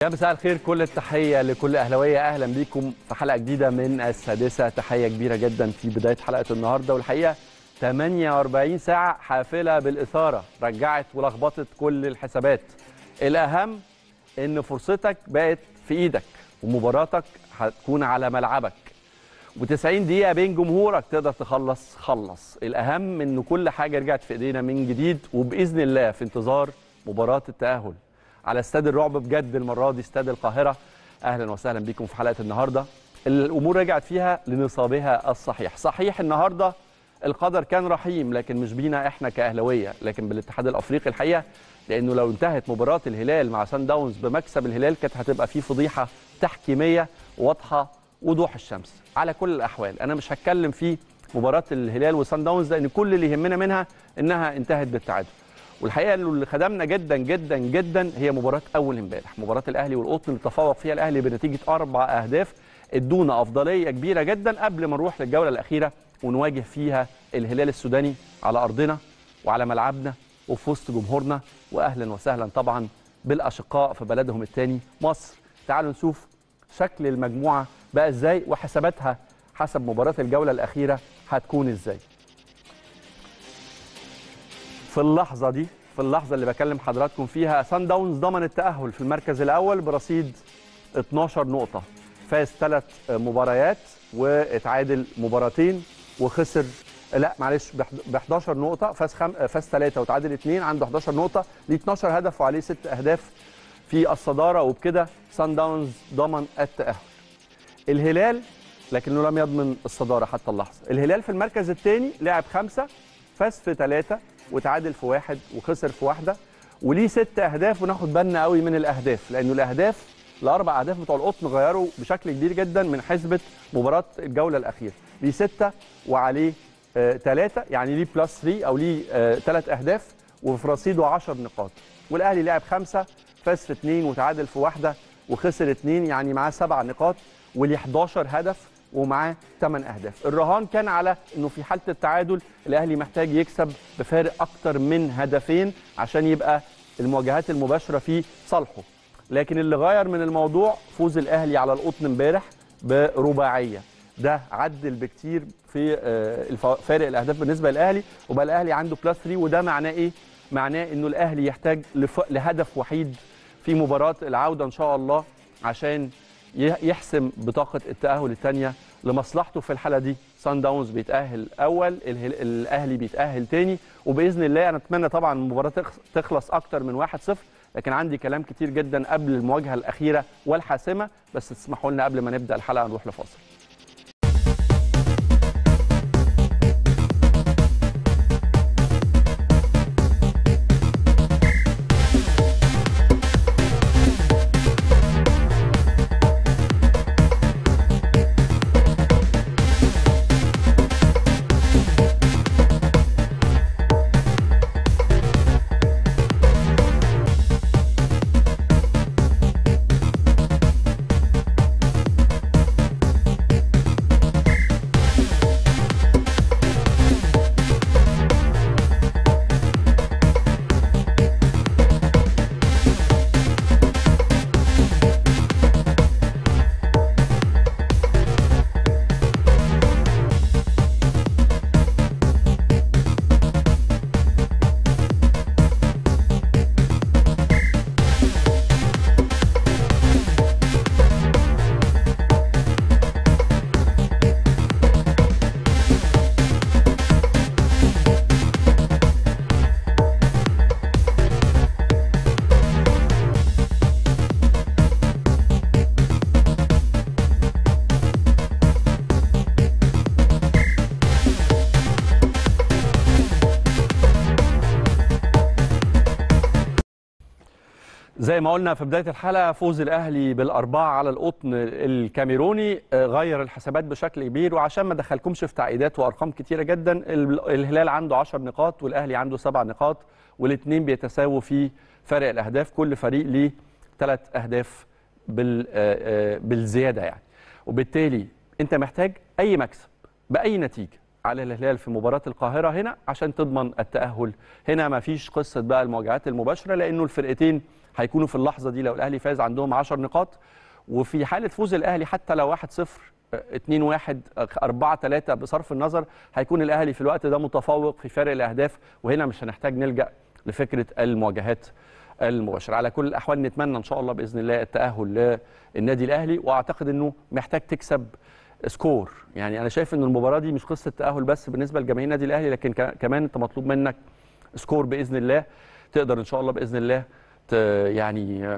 يا مساء الخير، كل التحية لكل أهلاوية. أهلا بيكم في حلقة جديدة من السادسة. تحية كبيرة جدا في بداية حلقة النهاردة، والحقيقة 48 ساعة حافلة بالإثارة رجعت ولخبطت كل الحسابات. الأهم إن فرصتك بقت في إيدك ومباراتك هتكون على ملعبك، و90 دقيقة بين جمهورك تقدر خلص. الأهم إن كل حاجة رجعت في إيدينا من جديد، وبإذن الله في انتظار مباراة التأهل على استاد الرعب بجد المرة دي، استاد القاهرة. أهلا وسهلا بكم في حلقة النهاردة. الأمور رجعت فيها لنصابها الصحيح. صحيح النهاردة القدر كان رحيم، لكن مش بينا إحنا كأهلاوية، لكن بالاتحاد الأفريقي الحقيقة، لأنه لو انتهت مباراة الهلال مع سان داونز بمكسب الهلال كانت هتبقى فيه فضيحة تحكيمية واضحة وضوح الشمس. على كل الأحوال أنا مش هتكلم في مباراة الهلال وسان داونز، لأن كل اللي يهمنا منها إنها انتهت بالتعادل. والحقيقه اللي خدمنا جدا جدا جدا هي مباراه اول امبارح، مباراه الاهلي والقطن اللي تفوق فيها الاهلي بنتيجه 4 أهداف، ادونا افضليه كبيره جدا قبل ما نروح للجوله الاخيره ونواجه فيها الهلال السوداني على ارضنا وعلى ملعبنا وفي وسط جمهورنا. واهلا وسهلا طبعا بالاشقاء في بلدهم الثاني مصر. تعالوا نشوف شكل المجموعه بقى ازاي وحساباتها حسب مباراه الجوله الاخيره هتكون ازاي. في اللحظة اللي بكلم حضراتكم فيها سان داونز ضمن التأهل في المركز الأول برصيد 12 نقطة، فاز 3 مباريات واتعادل مباراتين وخسر ب 11 نقطة، فاز 3 وتعادل 2، عنده 11 نقطة، ليه 12 هدف وعليه 6 أهداف في الصدارة، وبكده سان داونز ضمن التأهل. الهلال لكنه لم يضمن الصدارة حتى اللحظة. الهلال في المركز الثاني لعب 5، فاز في 3 وتعادل في 1 وخسر في 1، وليه 6 أهداف. وناخد بالنا قوي من الأهداف، لأنه الأهداف ال4 أهداف بتوع القطن غيروا بشكل كبير جدا من حسبة مباراة الجولة الأخيرة. ليه 6 وعليه 3، يعني ليه بلس 3 أو ليه 3 أهداف وفي رصيده 10 نقاط. والأهلي لعب 5، فاز في 2 وتعادل في 1 وخسر 2، يعني معاه 7 نقاط وليه 11 هدف ومعاه 8 أهداف. الرهان كان على انه في حاله التعادل الاهلي محتاج يكسب بفارق اكتر من هدفين عشان يبقى المواجهات المباشره في صالحه، لكن اللي غير من الموضوع فوز الاهلي على القطن امبارح برباعيه. ده عدل بكتير في فارق الاهداف بالنسبه للاهلي، وبقى الاهلي عنده بلس 3. وده معناه ايه؟ معناه انه الاهلي يحتاج لهدف وحيد في مباراه العوده ان شاء الله عشان يحسم بطاقة التأهل الثانية لمصلحته. في الحالة دي سان داونز بيتأهل أول، الأهلي بيتأهل ثاني، وبإذن الله أنا أتمنى طبعا المباراة تخلص أكتر من 1-0، لكن عندي كلام كتير جدا قبل المواجهة الأخيرة والحاسمة، بس تسمحوا لنا قبل ما نبدأ الحلقة نروح لفاصل. زي ما قلنا في بداية الحلقة، فوز الأهلي بال4 على القطن الكاميروني غير الحسابات بشكل كبير. وعشان ما دخلكمش في تعقيدات وأرقام كتيرة جدا، الهلال عنده 10 نقاط والأهلي عنده 7 نقاط، والاثنين بيتساووا في فرق الأهداف، كل فريق ليه 3 أهداف بالزيادة يعني. وبالتالي أنت محتاج أي مكسب بأي نتيجة على الهلال في مباراه القاهره هنا عشان تضمن التاهل. هنا ما فيش قصه بقى المواجهات المباشره، لانه الفرقتين هيكونوا في اللحظه دي لو الاهلي فاز عندهم 10 نقاط، وفي حاله فوز الاهلي حتى لو 1-0 2-1 4-3 بصرف النظر هيكون الاهلي في الوقت ده متفوق في فرق الاهداف، وهنا مش هنحتاج نلجا لفكره المواجهات المباشره. على كل الاحوال نتمنى ان شاء الله باذن الله التاهل للنادي الاهلي، واعتقد انه محتاج تكسب سكور. يعني انا شايف ان المباراه دي مش قصه تاهل بس بالنسبه لجماهير النادي الاهلي، لكن كمان انت مطلوب منك سكور باذن الله، تقدر ان شاء الله باذن الله يعني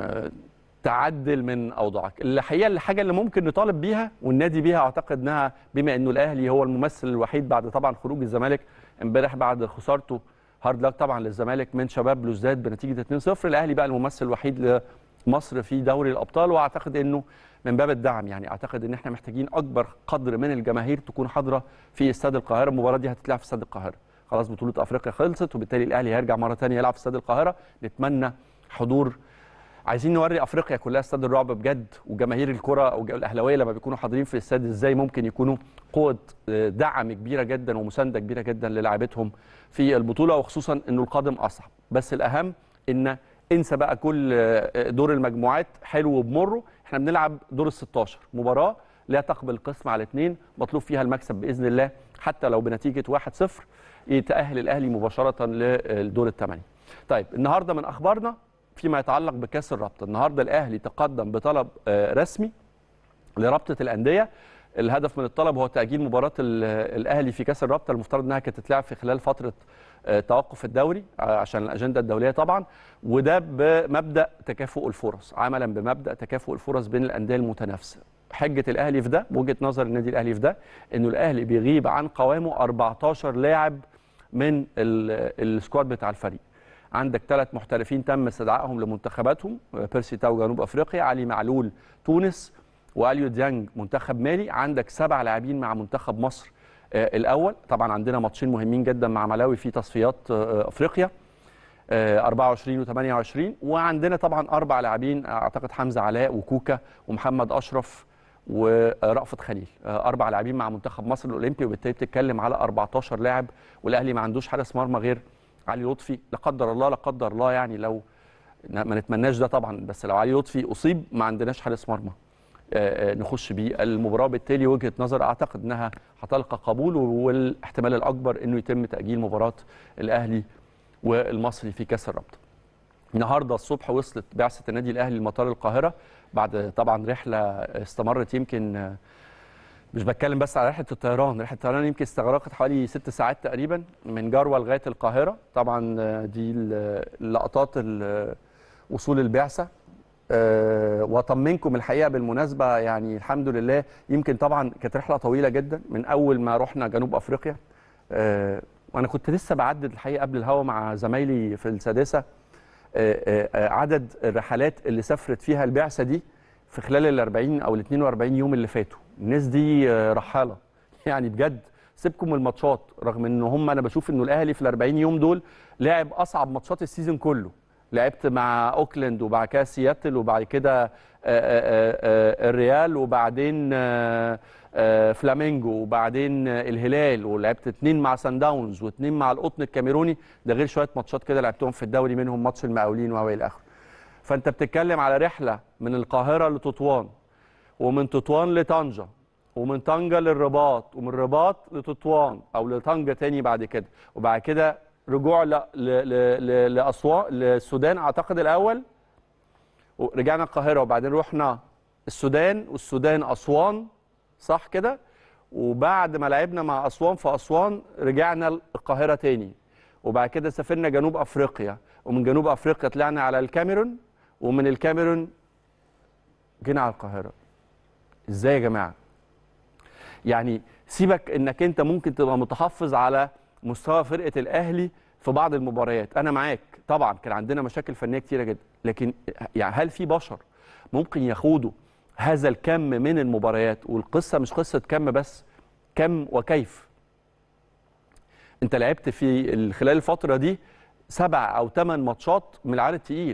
تعدل من اوضاعك. الحقيقه الحاجه اللي ممكن نطالب بيها والنادي بيها، اعتقد انها بما انه الاهلي هو الممثل الوحيد بعد طبعا خروج الزمالك امبارح بعد خسارته هارد لك طبعا للزمالك من شباب بلوزداد بنتيجه 2-0، الاهلي بقى الممثل الوحيد لمصر في دوري الابطال، واعتقد انه من باب الدعم يعني اعتقد ان احنا محتاجين اكبر قدر من الجماهير تكون حاضره في استاد القاهره. المباراه دي هتتلعب في استاد القاهره، خلاص بطوله افريقيا خلصت، وبالتالي الاهلي هيرجع مره ثانيه يلعب في استاد القاهره. نتمنى حضور، عايزين نوري افريقيا كلها استاد الرعب بجد، وجماهير الكره او الاهلاويه لما بيكونوا حاضرين في الاستاد ازاي ممكن يكونوا قوه دعم كبيره جدا ومسانده كبيره جدا للاعبتهم في البطوله، وخصوصا انه القادم اصعب. بس الاهم ان انسى بقى كل دور المجموعات حلو وبمره، احنا بنلعب دور ال 16 مباراه لا تقبل القسم على 2، مطلوب فيها المكسب باذن الله حتى لو بنتيجه 1-0 يتاهل الاهلي مباشره للدور الثمانيه. طيب النهارده من اخبارنا فيما يتعلق بكاس الرابطه، النهارده الاهلي تقدم بطلب رسمي لرابطه الانديه. الهدف من الطلب هو تاجيل مباراه الاهلي في كاس الرابطه، المفترض انها كانت تتلعب في خلال فتره توقف الدوري عشان الاجنده الدوليه طبعا، وده بمبدا تكافؤ الفرص، عملا بمبدا تكافؤ الفرص بين الانديه المتنافسه. حجه الاهلي في ده، وجهه نظر النادي الاهلي في ده، انه الاهلي بيغيب عن قوامه 14 لاعب من السكواد بتاع الفريق. عندك 3 محترفين تم استدعائهم لمنتخباتهم، بيرسي تاو جنوب افريقيا، علي معلول تونس، واليو ديانج منتخب مالي. عندك 7 لاعبين مع منتخب مصر الاول، طبعا عندنا ماتشين مهمين جدا مع ملاوي في تصفيات افريقيا 24 و28، وعندنا طبعا 4 لاعبين اعتقد حمزه علاء وكوكا ومحمد اشرف ورأفت خليل، 4 لاعبين مع منتخب مصر الاولمبي، وبالتالي بتتكلم على 14 لاعب، والاهلي ما عندوش حارس مرمى غير علي لطفي. لا قدر الله لا قدر الله يعني لو ما نتمناش ده طبعا، بس لو علي لطفي اصيب ما عندناش حارس مرمى نخش بيه المباراه، بالتالي وجهه نظر اعتقد انها هتلقى قبول، والاحتمال الاكبر انه يتم تاجيل مباراه الاهلي والمصري في كاس الرابطه. النهارده الصبح وصلت بعثه النادي الاهلي لمطار القاهره بعد طبعا رحله استمرت، يمكن مش بتكلم بس على رحله الطيران يمكن استغرقت حوالي 6 ساعات تقريبا من جروه لغايه القاهره. طبعا دي لقطات وصول البعثه. واطمنكم الحقيقه بالمناسبه يعني الحمد لله، يمكن طبعا كانت رحله طويله جدا من اول ما رحنا جنوب افريقيا، وانا كنت لسه بعدد الحقيقه قبل الهوا مع زمايلي في السادسه عدد الرحلات اللي سافرت فيها البعثه دي في خلال ال 40 او ال 42 يوم اللي فاتوا. الناس دي رحاله يعني بجد، سيبكم من الماتشات، رغم ان هم انا بشوف انه الاهلي في ال 40 يوم دول لعب اصعب ماتشات السيزون كله. لعبت مع اوكلاند وبعد كده سياتل وبعد كده الريال وبعدين فلامينجو وبعدين الهلال، ولعبت 2 مع سان داونز و2 مع القطن الكاميروني، ده غير شويه ماتشات كده لعبتهم في الدوري منهم ماتش المقاولين والى اخره. فانت بتتكلم على رحله من القاهره لتطوان، ومن تطوان لطنجه، ومن طنجه للرباط، ومن الرباط لتطوان او لطنجه تاني بعد كده، وبعد كده رجوع لاسوان للسودان اعتقد الاول، ورجعنا القاهره، وبعدين رحنا السودان، والسودان اسوان صح كده، وبعد ما لعبنا مع اسوان في اسوان رجعنا القاهره تاني، وبعد كده سافرنا جنوب افريقيا، ومن جنوب افريقيا طلعنا على الكاميرون، ومن الكاميرون جينا على القاهره. ازاي يا جماعه؟ يعني سيبك انك انت ممكن تبقى متحفظ على مستوى فرقه الاهلي في بعض المباريات، انا معاك طبعا كان عندنا مشاكل فنيه كتيره جدا، لكن يعني هل في بشر ممكن يخوضوا هذا الكم من المباريات؟ والقصه مش قصه كم بس، كم وكيف. انت لعبت في خلال الفتره دي 7 أو 8 ماتشات من العيار التقيل،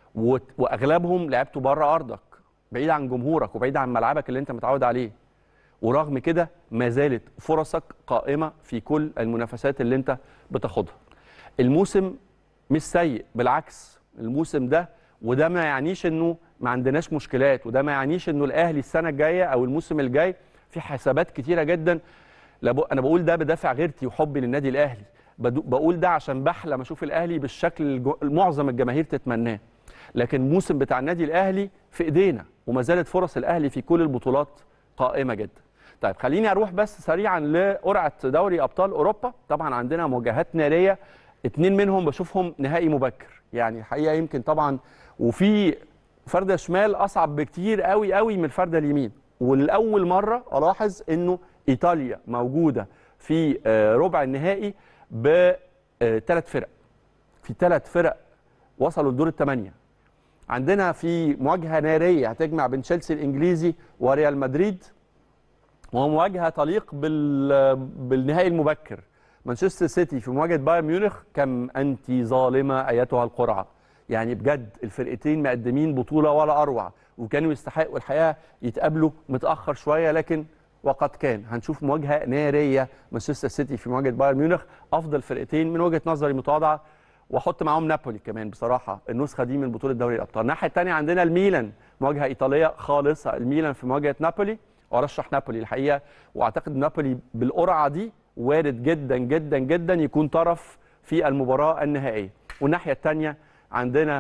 واغلبهم لعبته بره ارضك بعيد عن جمهورك وبعيد عن ملعبك اللي انت متعود عليه، ورغم كده ما زالت فرصك قائمه في كل المنافسات اللي انت بتاخدها. الموسم مش سيء، بالعكس الموسم ده، وده ما يعنيش انه ما عندناش مشكلات، وده ما يعنيش انه الاهلي السنه الجايه او الموسم الجاي في حسابات كتيره جدا. انا بقول ده بدافع غيرتي وحبي للنادي الاهلي، بقول ده عشان بحلم اشوف الاهلي بالشكل معظم الجماهير تتمناه. لكن الموسم بتاع النادي الاهلي في ايدينا، وما زالت فرص الاهلي في كل البطولات قائمه جدا. طيب خليني اروح بس سريعا لقرعه دوري ابطال اوروبا. طبعا عندنا مواجهات ناريه، 2 منهم بشوفهم نهائي مبكر، يعني الحقيقه يمكن طبعا، وفي فرده شمال اصعب بكتير قوي قوي من الفرده اليمين. والاول مره الاحظ انه ايطاليا موجوده في ربع النهائي بثلاث فرق، في 3 فرق وصلوا لدور الثمانيه. عندنا في مواجهه ناريه هتجمع بين تشيلسي الانجليزي وريال مدريد، ومواجهه تليق بالنهائي المبكر. مانشستر سيتي في مواجهه بايرن ميونخ. كم انت ظالمه ايتها القرعه، يعني بجد الفرقتين مقدمين بطوله ولا اروع، وكانوا يستحقوا الحقيقه يتقابلوا متاخر شويه، لكن وقد كان. هنشوف مواجهه ناريه، مانشستر سيتي في مواجهه بايرن ميونخ، افضل فرقتين من وجهه نظري متواضعه، واحط معاهم نابولي كمان بصراحه النسخه دي من بطوله دوري الابطال. الناحيه الثانيه عندنا الميلان، مواجهه ايطاليه خالصه، الميلان في مواجهه نابولي، وارشح نابولي الحقيقه، واعتقد نابولي بالقرعه دي وارد جدا جدا جدا يكون طرف في المباراه النهائيه. والناحيه الثانيه عندنا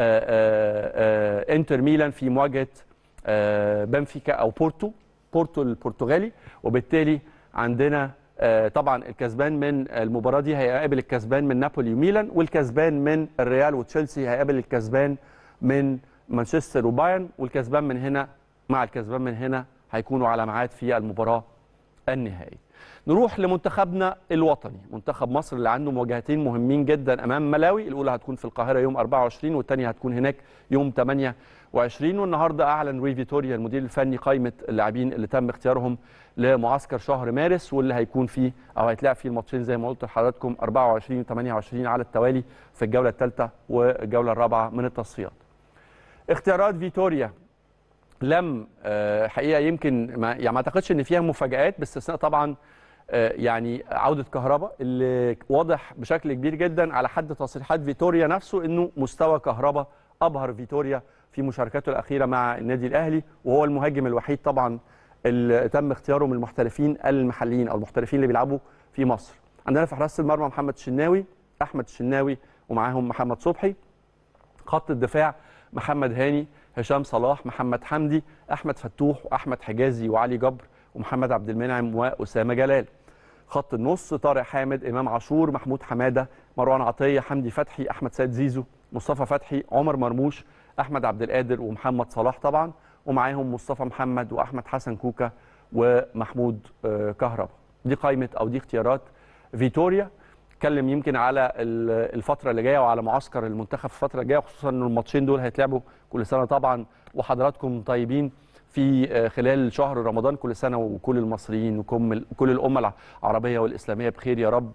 انتر ميلان في مواجهه بنفيكا او بورتو البرتغالي، وبالتالي عندنا طبعا الكسبان من المباراه دي هيقابل الكسبان من نابولي وميلان، والكسبان من الريال وتشيلسي هيقابل الكسبان من مانشستر وبايرن، والكسبان من هنا مع الكسبان من هنا هيكونوا على ميعاد في المباراه النهائيه. نروح لمنتخبنا الوطني، منتخب مصر اللي عنده مواجهتين مهمين جدا امام ملاوي. الاولى هتكون في القاهره يوم 24، والثانيه هتكون هناك يوم 28. والنهارده اعلن روي فيتوريا المدير الفني قائمه اللاعبين اللي تم اختيارهم لمعسكر شهر مارس، واللي هيكون فيه او هيتلعب فيه الماتشين زي ما قلت لحضراتكم 24 و28 على التوالي في الجوله الثالثه والجوله الرابعه من التصفيات. اختيارات فيتوريا لم حقيقه يمكن ما اعتقدش ان فيها مفاجآت، باستثناء طبعا يعني عوده كهربا، اللي واضح بشكل كبير جدا على حد تصريحات فيتوريا نفسه انه مستوى كهربا ابهر فيتوريا في مشاركته الاخيره مع النادي الاهلي، وهو المهاجم الوحيد طبعا اللي تم اختياره من المحترفين المحليين او المحترفين اللي بيلعبوا في مصر. عندنا في حراسه المرمى محمد الشناوي، احمد الشناوي، ومعاهم محمد صبحي. خط الدفاع محمد هاني، هشام صلاح، محمد حمدي، احمد فتوح، واحمد حجازي، وعلي جبر، ومحمد عبد المنعم، واسامه جلال. خط النص طارق حامد، امام عاشور، محمود حماده، مروان عطيه، حمدي فتحي، احمد سيد زيزو، مصطفى فتحي، عمر مرموش، احمد عبد القادر، ومحمد صلاح طبعا، ومعاهم مصطفى محمد واحمد حسن كوكا ومحمود كهربا. دي قائمه او دي اختيارات فيتوريا. اتكلم يمكن على الفتره اللي جايه وعلى معسكر المنتخب في الفتره الجايه، خصوصا ان الماتشين دول هيتلعبوا كل سنه طبعا، وحضراتكم طيبين في خلال شهر رمضان، كل سنه وكل المصريين وكل الامه العربيه والاسلاميه بخير يا رب.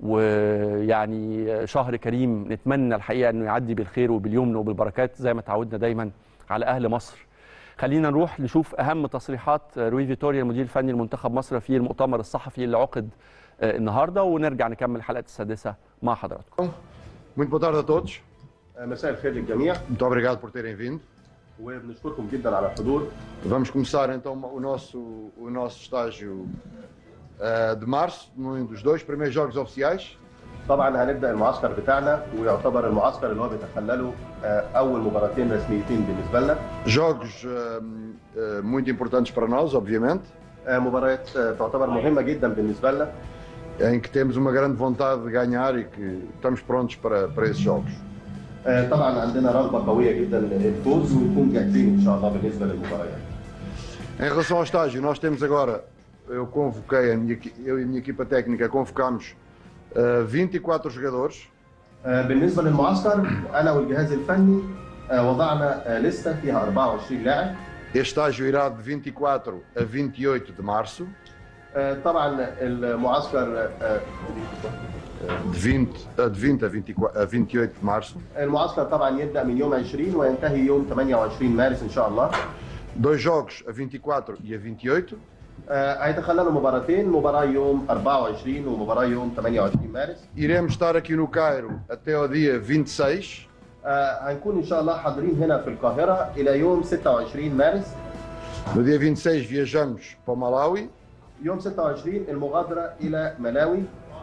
ويعني شهر كريم نتمنى الحقيقه انه يعدي بالخير وباليمن وبالبركات زي ما تعودنا دايما على اهل مصر. خلينا نروح نشوف اهم تصريحات روي فيتوريا المدير الفني لمنتخب مصر في المؤتمر الصحفي اللي عقد النهارده، ونرجع نكمل الحلقه السادسه مع حضراتكم. Muito boa tarde a todos. مساء الخير للجميع. Muito obrigado por terem vindo. وبنشكركم جدا على الحضور. Vamos começar então o nosso estágio de março, num dos 2 primeiros jogos oficiais. طبعا هنبدا المعسكر بتاعنا، ويعتبر المعسكر اللي هو بيتخلله اول مباراتين رسميتين بالنسبه لنا. Jogos muito importantes para nós, obviamente. مباريات تعتبر مهمه جدا بالنسبه لنا. Em que temos uma grande vontade de ganhar e que estamos prontos para esses jogos. طبعا عندنا رغبه قويه جدا للفوز ونكون جاهزين ان شاء الله بالنسبه للمباريات. Em relação ao estágio, nós temos agora, eu e a minha equipa técnica convocamos 24 jogadores. بالنسبه للمعسكر انا والجهاز الفني وضعنا لسته فيها 24 لاعب. Este estágio irá de 24 a 28 de março. طبعا المعسكر de 20 a 28 de março. المعسكر طبعا يبدا من يوم 20 وينتهي يوم 28 مارس ان شاء الله. 2 jogos a 24 e a 28. هيتخللوا مباراتين، مباراه يوم 24 ومباراه يوم 28 مارس. Iremos estar aqui no Cairo até ao dia 26. هنكون ان شاء الله حاضرين هنا في القاهره الى يوم 26 مارس. No dia 26 viajamos para o Malawi. يوم 26 المغادره الى ملاوي.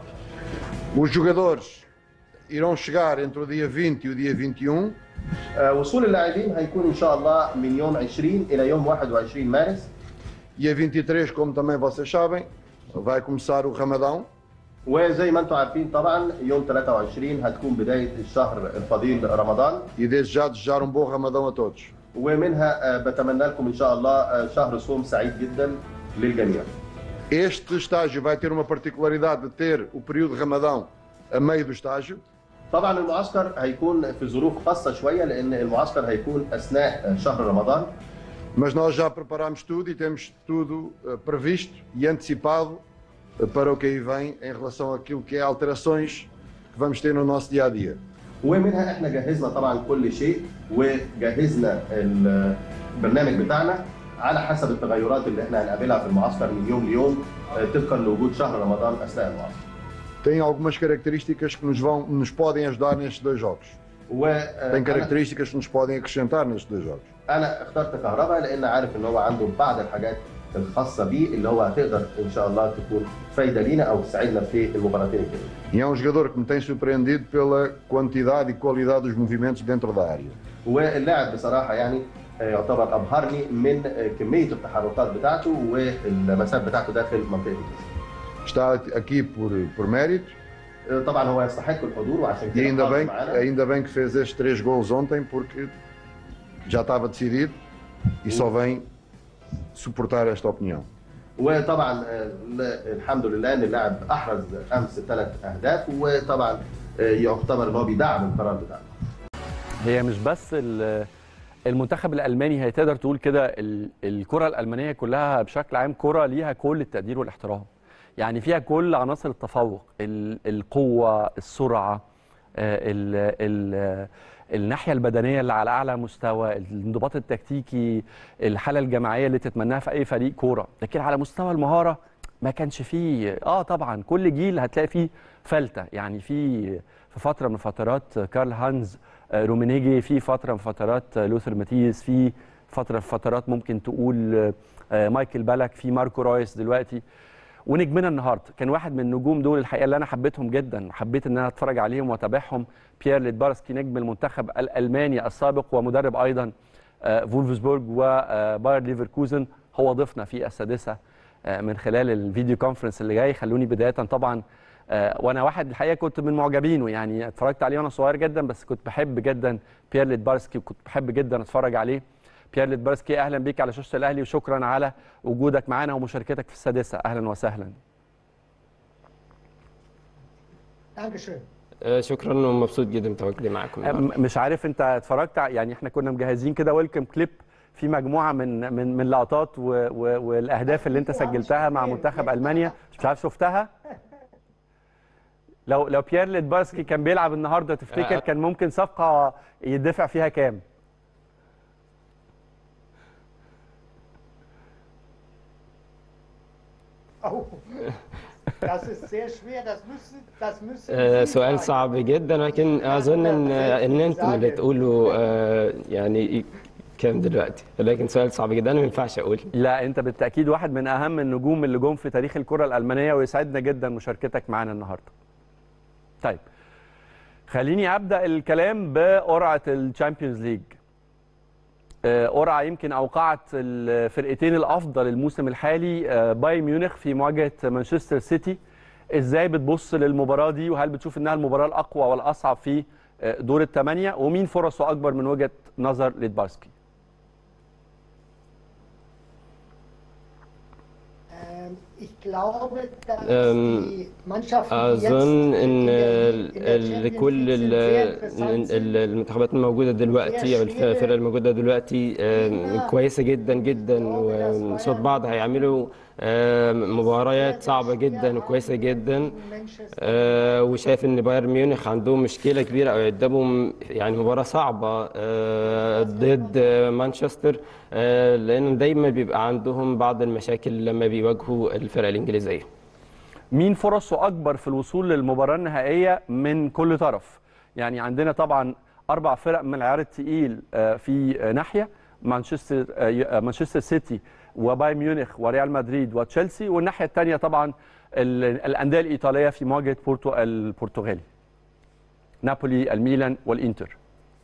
Os jogadores irão chegar entre o dia 20 e o dia 21. وصول اللاعبين هيكون ان شاء الله من يوم 20 الى يوم 21 مارس. Dia 23, como também vocês sabem, vai começar o Ramadão. وزي ما انتم عارفين طبعا يوم 23 هتكون بدايه الشهر الفضيل رمضان. E desde já desejar um bom Ramadão a todos. ومنها بتمنى لكم ان شاء الله شهر صوم سعيد جدا للجميع. Este estágio vai ter uma particularidade de ter o período de Ramadão a meio do estágio. طبعا المعسكر هيكون في ظروف خاصه شويه لان المعسكر هيكون اثناء شهر رمضان. Mas nós já preparamos tudo e temos tudo previsto e antecipado para o que aí vem em relação àquilo que é alterações que vamos ter no nosso dia a dia. ومنها احنا جهزنا طبعا كل شيء وجهزنا البرنامج بتاعنا على حسب التغيرات اللي احنا هنقابلها في المعسكر من يوم ليوم طبقا لوجود شهر رمضان اثناء المعسكر. Tem algumas características que nos podem ajudar nestes dois jogos. Tem características que nos podem acrescentar nestes dois jogos. انا اخترت كهربا لان عارف ان هو عنده بعض الحاجات الخاصه بيه اللي هو هتقدر ان شاء الله تكون فايده لينا او تساعدنا في المباراتين الجايين. E é um jogador que me tem surpreendido pela quantidade e qualidade dos movimentos dentro da área. واللاعب بصراحه يعني يعتبر ابهرني من كميه التحركات بتاعته واللمسات بتاعته داخل منطقه الجزاء. Está aqui por mérito. طبعا هو يستحق الحضور وعشان E كده ainda bem que fez estes 3 gols ontem porque já estava decidido e só vem suportar esta opinião. وطبعا الحمد لله ان اللاعب احرز امس 3 اهداف وطبعا يعتبر ان هو بيدعم القرار بتاعه. هي مش بس المنتخب الالماني، هي تقدر تقول كده الكره الالمانيه كلها بشكل عام كره ليها كل التقدير والاحترام. يعني فيها كل عناصر التفوق، القوه، السرعه، الناحيه البدنيه اللي على اعلى مستوى، الانضباط التكتيكي، الحاله الجماعيه اللي تتمناها في اي فريق كوره. لكن على مستوى المهاره ما كانش فيه. طبعا كل جيل هتلاقي فيه فلته. يعني في فتره من فترات كارل هانز رومينيجي، في فتره من فترات لوثر ماتيس، في فترات ممكن تقول مايكل بالك، في ماركو رويس دلوقتي. ونجمنا النهارده كان واحد من النجوم دول الحقيقه اللي انا حبيتهم جدا، حبيت ان انا اتفرج عليهم واتابعهم. بيير ليدبارسكي نجم المنتخب الالماني السابق ومدرب ايضا فولفسبورج وباير ليفركوزن، هو ضيفنا في السادسه من خلال الفيديو كونفرنس اللي جاي. خلوني بدايه طبعا وانا واحد الحقيقه كنت من معجبينه، يعني اتفرجت عليه وانا صغير جدا، بس كنت بحب جدا بيير ليدبارسكي وكنت بحب جدا اتفرج عليه. بيير ليدبارسكي اهلا بيك على شاشه الاهلي وشكرا على وجودك معنا ومشاركتك في السادسه. اهلا وسهلا. شكرا ومبسوط جدا بتواجدي معاكم. مش عارف انت اتفرجت، يعني احنا كنا مجهزين كده ويلكم كليب في مجموعه من لقطات والاهداف اللي انت سجلتها مع منتخب المانيا، مش عارف شفتها؟ لو بيير ليدبارسكي كان بيلعب النهارده تفتكر كان ممكن صفقه يدفع فيها كام؟ سؤال صعب جدا، لكن اظن ان انتم اللي تقولوا يعني كام دلوقتي، لكن سؤال صعب جدا انا ما ينفعش اقول. لا انت بالتاكيد واحد من اهم النجوم اللي جم في تاريخ الكره الالمانيه ويسعدنا جدا مشاركتك معنا النهارده. طيب خليني ابدا الكلام بقرعه الشامبيونز ليج. قرعه يمكن اوقعت الفرقتين الافضل الموسم الحالي، بايرن ميونخ في مواجهه مانشستر سيتي. ازاي بتبص للمباراه دي وهل بتشوف انها المباراه الاقوى والاصعب في دور الثمانيه، ومين فرصه اكبر من وجهه نظر ليدبارسكي؟ أظن إن كل المنتخبات الموجودة دلوقتي أو الفرق الموجودة دلوقتي كويسة جدا جدا، وصوت بعض هيعملوا مباريات صعبة جدا وكويسة جدا. وشايف ان بايرن ميونخ عندهم مشكلة كبيرة او قدامهم يعني مباراة صعبة ضد مانشستر، لان دايما بيبقى عندهم بعض المشاكل لما بيواجهوا الفرق الانجليزية. مين فرصه اكبر في الوصول للمباراه النهائيه من كل طرف؟ يعني عندنا طبعا 4 فرق من العيار الثقيل في ناحيه، مانشستر سيتي وبايرن ميونخ وريال مدريد وتشيلسي، والناحيه الثانيه طبعا الانديه الايطاليه في مواجهه البرتغالي، نابولي، الميلان والانتر.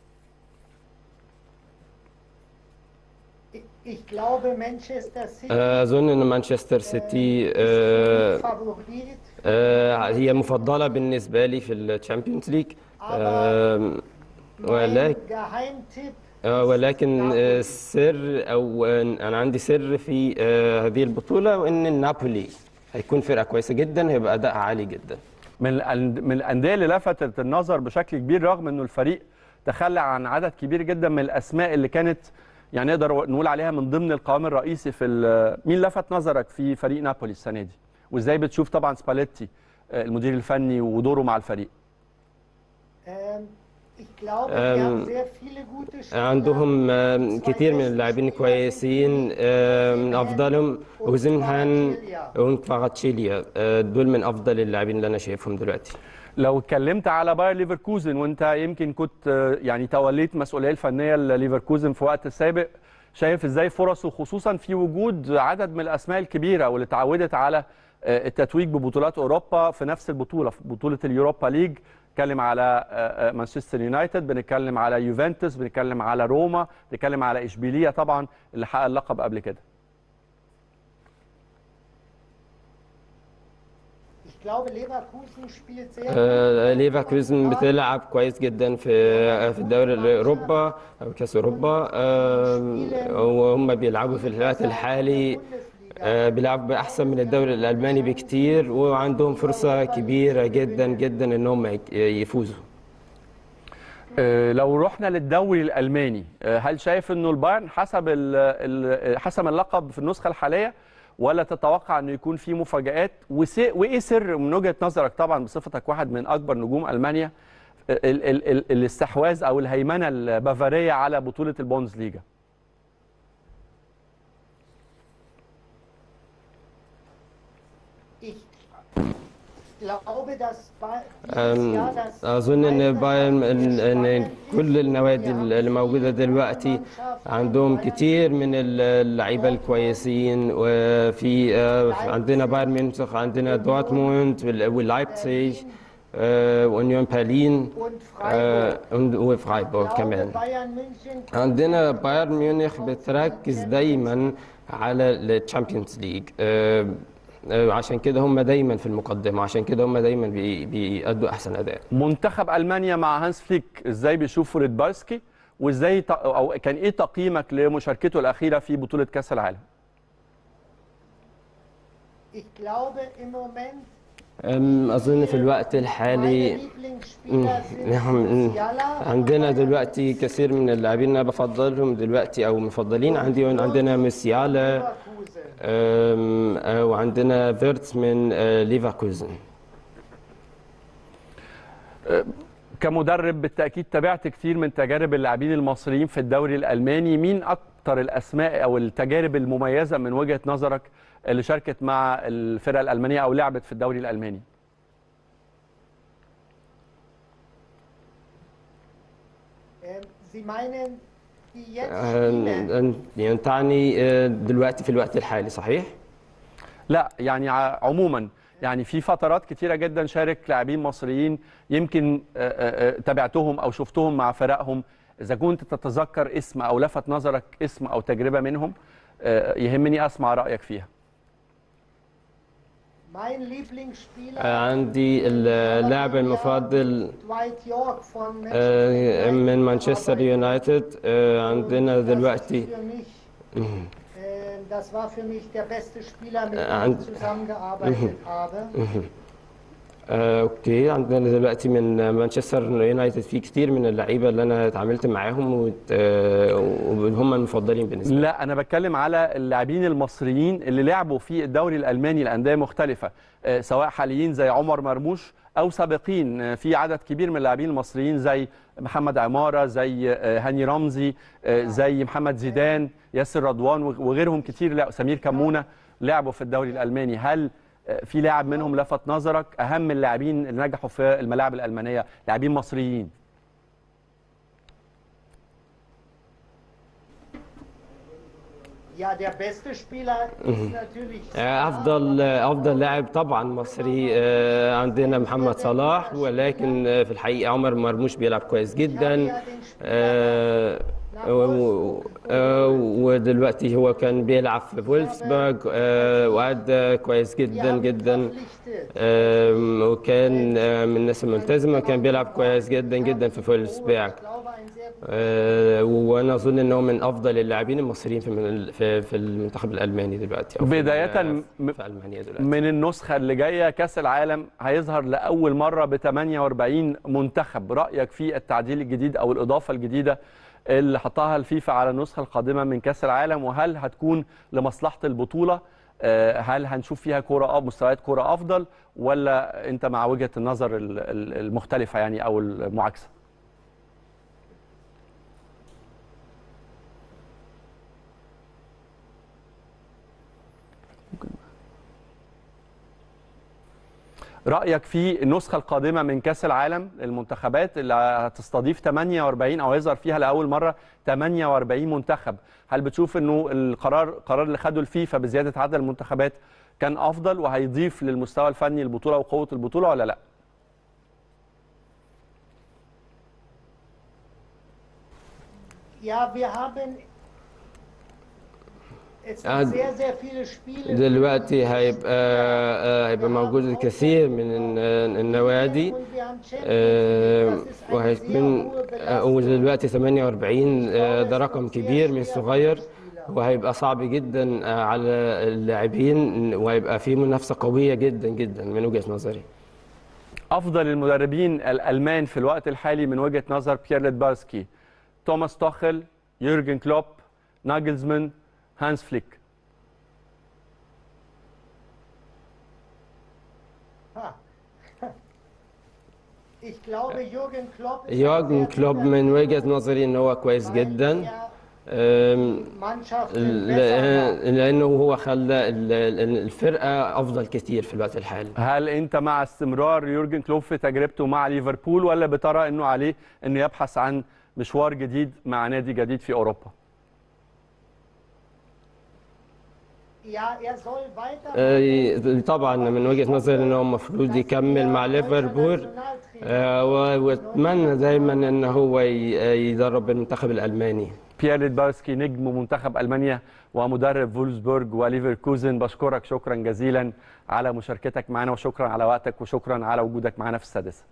أظن أن مانشستر سيتي هي مفضلة بالنسبة لي في الشامبيونز ليج، ولكن السر أو أنا عندي سر في هذه البطولة، وأن النابولي هيكون فرقة كويسة جدا، هيبقى أداءها عالي جدا. من الأندية اللي لفتت النظر بشكل كبير رغم أنه الفريق تخلى عن عدد كبير جدا من الأسماء اللي كانت يعني نقدر نقول عليها من ضمن القوام الرئيسي في مين لفت نظرك في فريق نابولي السنة دي؟ وإزاي بتشوف طبعا سباليتي المدير الفني ودوره مع الفريق؟ عندهم كثير من اللاعبين كويسين، من افضلهم اوزنهان وكفاراتشيليا، دول من افضل اللاعبين اللي انا شايفهم دلوقتي. لو اتكلمت على باير ليفركوزن، وانت يمكن كنت يعني توليت مسؤوليه الفنيه لليفركوزن في وقت سابق، شايف ازاي فرصه خصوصا في وجود عدد من الاسماء الكبيره واللي اتعودت على التتويج ببطولات اوروبا في نفس البطوله، في بطوله اليوروبا ليج؟ بنتكلم على مانشستر يونايتد، بنتكلم على يوفنتوس، بنتكلم على روما، بنتكلم على اشبيليه طبعا اللي حقق اللقب قبل كده. ليفركوزن بتلعب كويس جدا في الدوري الاوروبا او كاس اوروبا، وهم بيلعبوا في الوقت الحالي بيلعبوا احسن من الدوري الالماني بكتير، وعندهم فرصه كبيره جدا جدا انهم يفوزوا. لو رحنا للدوري الالماني، هل شايف انه البايرن حسم اللقب في النسخه الحاليه، ولا تتوقع انه يكون في مفاجآت؟ وايه سر من وجهه نظرك طبعا بصفتك واحد من اكبر نجوم المانيا الاستحواذ او الهيمنه البافاريه على بطوله البوندسليجا؟ أظن أن بايرن أن كل النوادي اللي موجودة دلوقتي عندهم كتير من اللعيبة الكويسين، وفي عندنا بايرن ميونخ، عندنا دورتموند ولايبزيج وأونيون برلين وفرايبورغ كمان. عندنا بايرن ميونخ بتركز دايما على الشامبيونز ليج، عشان كده هم دايما في المقدمه، عشان كده هم دايما بيأدوا احسن اداء. منتخب المانيا مع هانس فليك، ازاي بيشوفوا ريدبارسكي، وازاي او كان ايه تقييمك لمشاركته الاخيره في بطوله كاس العالم؟ اظن في الوقت الحالي عندنا دلوقتي كثير من اللاعبين انا بفضلهم دلوقتي او مفضلين عندنا موسيالا وعندنا فيرتس من ليفركوزن. كمدرب بالتاكيد تابعت كتير من تجارب اللاعبين المصريين في الدوري الالماني، مين اكتر الاسماء او التجارب المميزه من وجهه نظرك اللي شاركت مع الفرقه الالمانيه او لعبت في الدوري الالماني؟ يعني تعني دلوقتي في الوقت الحالي صحيح؟ لا يعني عموما، يعني في فترات كتيره جدا شارك لاعبين مصريين يمكن تابعتهم او شفتهم مع فرقهم، اذا كنت تتذكر اسم او لفت نظرك اسم او تجربه منهم يهمني اسمع رايك فيها. عندي اللاعب المفضل من مانشستر يونايتد، عندنا دلوقتي اوكي، عندنا دلوقتي من مانشستر يونايتد في كتير من اللعيبه اللي انا اتعاملت معاهم وهم المفضلين بالنسبه لي. لا، انا بتكلم على اللاعبين المصريين اللي لعبوا في الدوري الالماني لانديه مختلفه، سواء حاليين زي عمر مرموش او سابقين. في عدد كبير من اللاعبين المصريين زي محمد عماره، زي هاني رمزي، زي محمد زيدان، ياسر رضوان وغيرهم كتير، لا سمير كمونه لعبوا في الدوري الالماني. هل في لاعب منهم لفت نظرك اهم اللاعبين اللي نجحوا في الملاعب الالمانيه، لاعبين مصريين؟ افضل لاعب طبعا مصري عندنا محمد صلاح، ولكن في الحقيقه عمر مرموش بيلعب كويس جدا. ودلوقتي هو كان بيلعب في فولفسبورغ وأدى كويس جدا جدا، وكان من الناس الملتزمة، كان بيلعب كويس جدا جدا في فولفسبورغ. وانا اظن انه من افضل اللاعبين المصريين في المنتخب الالماني دلوقتي، أو بدايه في المانيا دلوقتي. من النسخه اللي جايه كاس العالم هيظهر لاول مره ب 48 منتخب. رايك في التعديل الجديد او الاضافه الجديده اللي حطها الفيفا على النسخه القادمه من كاس العالم، وهل هتكون لمصلحه البطوله؟ هل هنشوف فيها كوره مستويات كوره افضل، ولا انت مع وجهه النظر المختلفه يعني او المعاكسه؟ رأيك في النسخة القادمة من كأس العالم للمنتخبات اللي هتستضيف 48 أو يظهر فيها لأول مرة 48 منتخب، هل بتشوف إنه القرار اللي خده الفيفا بزيادة عدد المنتخبات كان أفضل وهيضيف للمستوى الفني البطولة وقوة البطولة ولا لأ؟ دلوقتي هيبقى موجود الكثير من النوادي، وهيكون ودلوقتي 48 ده رقم كبير مش صغير، وهيبقى صعب جدا على اللاعبين، وهيبقى فيه منافسة قوية جدا جدا من وجهة نظري. أفضل المدربين الألمان في الوقت الحالي من وجهة نظر بيير ليدبارسكي: توماس توخل، يورجن كلوب، ناجلزمان، هانس فليك. يورجن كلوب من وجهة نظري ان هو كويس جدا، لانه هو خلى الفرقه افضل كتير في الوقت الحالي. هل انت مع استمرار يورجن كلوب في تجربته مع ليفربول، ولا بترى انه عليه انه يبحث عن مشوار جديد مع نادي جديد في اوروبا؟ طبعا من وجهة نظري انه المفروض يكمل مع ليفربول، واتمنى دايما ان هو يدرب المنتخب الالماني. بيير ليدبارسكي نجم منتخب المانيا ومدرب فولفسبورغ وليفركوزن، بشكرك شكرا جزيلا على مشاركتك معنا، وشكرا على وقتك، وشكرا على وجودك معنا في السادسه.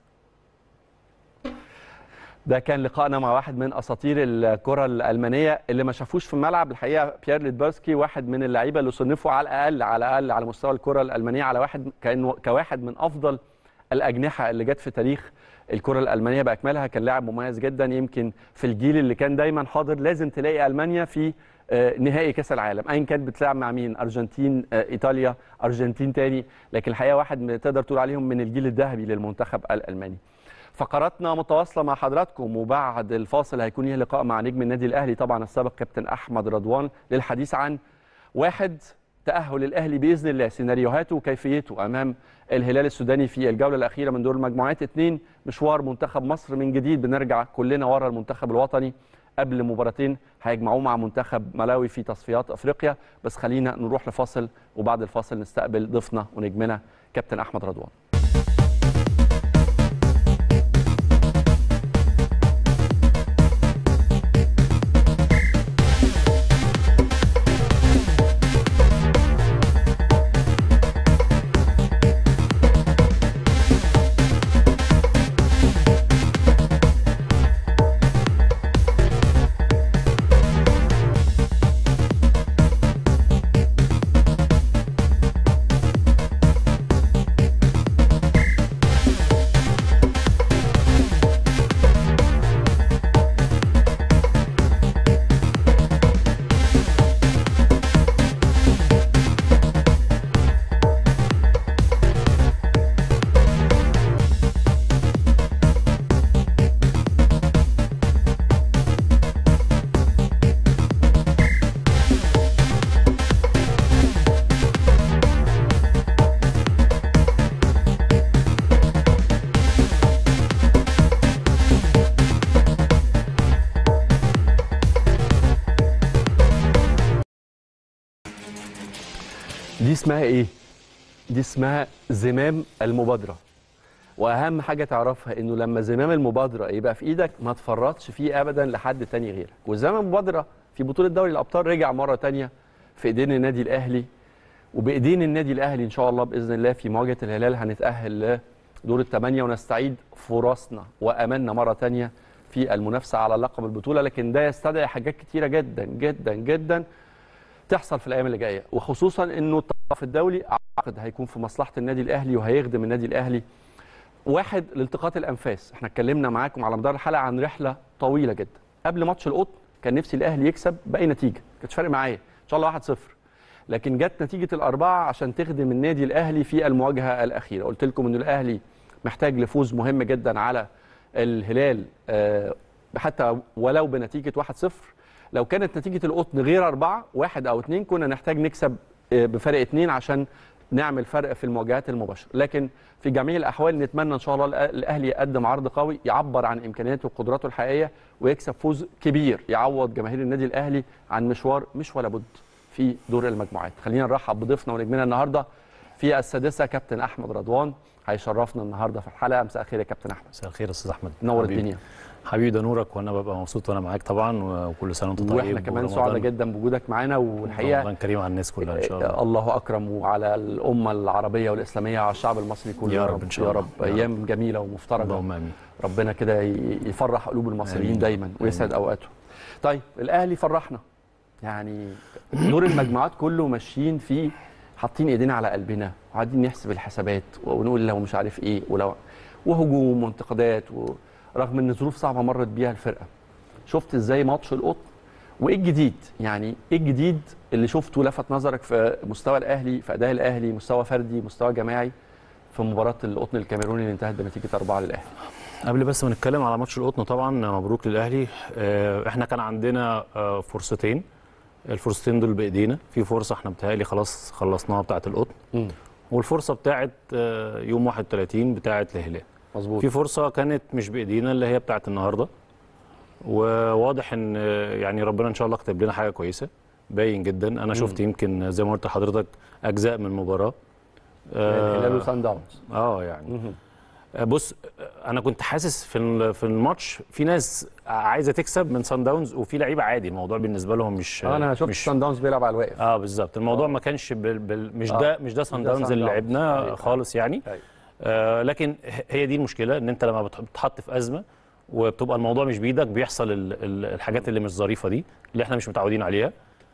ده كان لقائنا مع واحد من اساطير الكره الالمانيه اللي ما شافوش في الملعب. الحقيقه بيير ليدبارسكي واحد من اللعيبه اللي صنفوا على الاقل على مستوى الكره الالمانيه على كواحد من افضل الاجنحه اللي جت في تاريخ الكره الالمانيه باكملها. كان لاعب مميز جدا، يمكن في الجيل اللي كان دايما حاضر لازم تلاقي المانيا في نهائي كاس العالم، ايا كانت بتلعب مع مين، ارجنتين، ايطاليا، ارجنتين تاني، لكن الحقيقه واحد تقدر تقول عليهم من الجيل الذهبي للمنتخب الالماني. فقراتنا متواصله مع حضراتكم، وبعد الفاصل هيكون ليه لقاء مع نجم النادي الاهلي طبعا السابق كابتن احمد رضوان للحديث عن تأهل الأهلي بإذن الله، سيناريوهاته وكيفيته أمام الهلال السوداني في الجولة الأخيرة من دور المجموعات. 2 مشوار منتخب مصر من جديد، بنرجع كلنا ورا المنتخب الوطني قبل مباراتين هيجمعوه مع منتخب ملاوي في تصفيات أفريقيا. بس خلينا نروح لفاصل، وبعد الفاصل نستقبل ضيفنا ونجمنا كابتن أحمد رضوان. دي اسمها ايه؟ دي اسمها زمام المبادره. واهم حاجه تعرفها انه لما زمام المبادره يبقى في ايدك ما تفرطش فيه ابدا لحد تاني غيرك. وزمام المبادره في بطوله دوري الابطال رجع مره تانيه في ايدين النادي الاهلي، وبايدين النادي الاهلي ان شاء الله باذن الله في مواجهه الهلال هنتاهل لدور الثمانيه ونستعيد فرصنا واملنا مره تانيه في المنافسه على لقب البطوله. لكن ده يستدعي حاجات كتيره جدا جدا جدا تحصل في الايام اللي جايه، وخصوصا انه الطرف الدولي اعتقد هيكون في مصلحه النادي الاهلي وهيخدم النادي الاهلي. واحد، لالتقاط الانفاس. احنا اتكلمنا معاكم على مدار الحلقه عن رحله طويله جدا. قبل ماتش القطن كان نفسي الاهلي يكسب باي نتيجه، كانتش فارق معايا ان شاء الله 1-0، لكن جت نتيجه الاربعه عشان تخدم النادي الاهلي في المواجهه الاخيره. قلت لكم ان الاهلي محتاج لفوز مهم جدا على الهلال حتى ولو بنتيجه 1-0. لو كانت نتيجه القطن غير 4 1 أو 2 كنا نحتاج نكسب بفرق 2 عشان نعمل فرق في المواجهات المباشره. لكن في جميع الاحوال نتمنى ان شاء الله الاهلي يقدم عرض قوي يعبر عن امكانياته وقدراته الحقيقيه ويكسب فوز كبير يعوض جماهير النادي الاهلي عن مشوار مش ولا بد في دور المجموعات. خلينا نرحب بضيفنا ونجمنا النهارده في السادسه كابتن احمد رضوان، هيشرفنا النهارده في الحلقه. مساء الخير يا كابتن احمد. مساء الخير يا استاذ احمد. نور الدنيا حبيبي، ده نورك، وانا ببقى مبسوط وانا معاك طبعا، وكل سنه وانت طيب. واحنا كمان سعداء جدا بوجودك معانا، والحقيقه رمضان كريم على الناس كلها ان شاء الله. الله اكرم وعلى الامه العربيه والاسلاميه وعلى الشعب المصري كله يا رب ان شاء الله. يا رب ايام جميله ومفترجه، اللهم امين. ربنا كده يفرح قلوب المصريين دايما ويسعد اوقاتهم. طيب الاهلي فرحنا، يعني دور المجموعات كله ماشيين فيه حاطين ايدينا على قلبنا وقاعدين نحسب الحسابات ونقول لو مش عارف ايه ولو وهجوم وانتقادات رغم ان ظروف صعبه مرت بيها الفرقه. شفت ازاي ماتش القطن؟ وايه الجديد؟ يعني ايه الجديد اللي شفته لفت نظرك في مستوى الاهلي، في اداء الاهلي، مستوى فردي، مستوى جماعي في مباراه القطن الكاميروني اللي انتهت بنتيجه 4 للاهلي؟ قبل بس ما نتكلم على ماتش القطن، طبعا مبروك للاهلي. احنا كان عندنا فرصتين، الفرصتين دول بايدينا. في فرصه احنا بتهيألي خلاص خلصناها بتاعه القطن، والفرصه بتاعه يوم 31 بتاعه الهلال. مظبوط. في فرصه كانت مش بايدينا اللي هي بتاعه النهارده، وواضح ان يعني ربنا ان شاء الله كتب لنا حاجه كويسه، باين جدا. انا شفت يمكن زي ما قلت لحضرتك اجزاء من المباراه الهلال وسان داونز. يعني بص، انا كنت حاسس في الماتش في ناس عايزه تكسب من سان داونز، وفي لعيبه عادي الموضوع بالنسبه لهم مش انا شفت سان داونز بيلعب على الواقف. بالظبط. الموضوع ما كانش مش ده سان داونز اللي لعبناه خالص يعني. لكن هي دي المشكله، ان انت لما بتتحط في ازمه وبتبقى الموضوع مش بايدك بيحصل الحاجات اللي مش ظريفه دي اللي احنا مش متعودين عليها.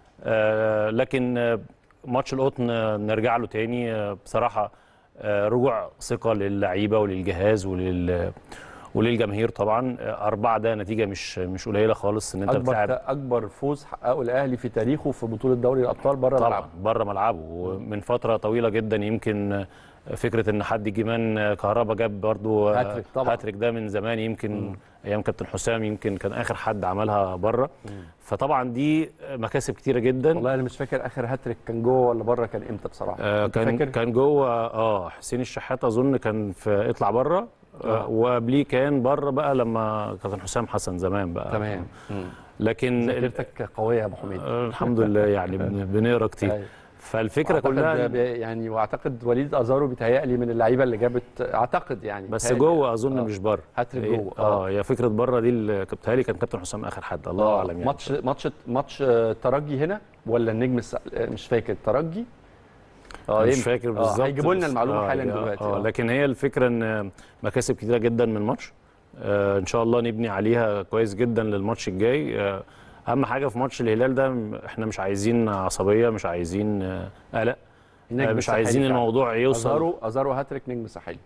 لكن ماتش القطن نرجع له تاني بصراحه، رجوع ثقه للعيبه وللجهاز وللجماهير. طبعا 4 ده نتيجه مش قليله خالص، ان انت بتلعب اكبر فوز حققه الاهلي في تاريخه في بطوله دوري الابطال بره ملعبه. بره ملعبه، ومن فتره طويله جدا. يمكن فكره ان حد كمان كهربا جاب برضو هاتريك ده من زمان، يمكن ايام كابتن حسام يمكن كان اخر حد عملها بره. فطبعا دي مكاسب كتيره جدا. والله انا مش فاكر اخر هاتريك كان جوه ولا بره، كان امتى بصراحه. كان جوه. حسين الشحات اظن كان في اطلع بره، وقبليه كان بره بقى لما كابتن حسام حسن زمان بقى. تمام. لكن ذاكرتك قويه يا ابو حميد. الحمد لله، يعني بنقرا كتير. فالفكره كلها يعني، واعتقد وليد ازارو بيتهيألي من اللعيبه اللي جابت، اعتقد يعني بس جوه اظن مش بره. هاتريك جوه. هي فكره بره دي اللي بيتهيألي كان كابتن حسام اخر حد، الله اعلم يعني. ماتش الترجي هنا ولا النجم مش فاكر. الترجي مش فاكر بالظبط. هيجيبوا لنا المعلومه حالا دلوقتي. لكن هي الفكره ان مكاسب كتيره جدا من الماتش، ان شاء الله نبني عليها كويس جدا للماتش الجاي. اهم حاجه في ماتش الهلال ده احنا مش عايزين عصبيه، مش عايزين قلق، مش عايزين الموضوع يوصل. ازارو هاتريك نجم ساحلي.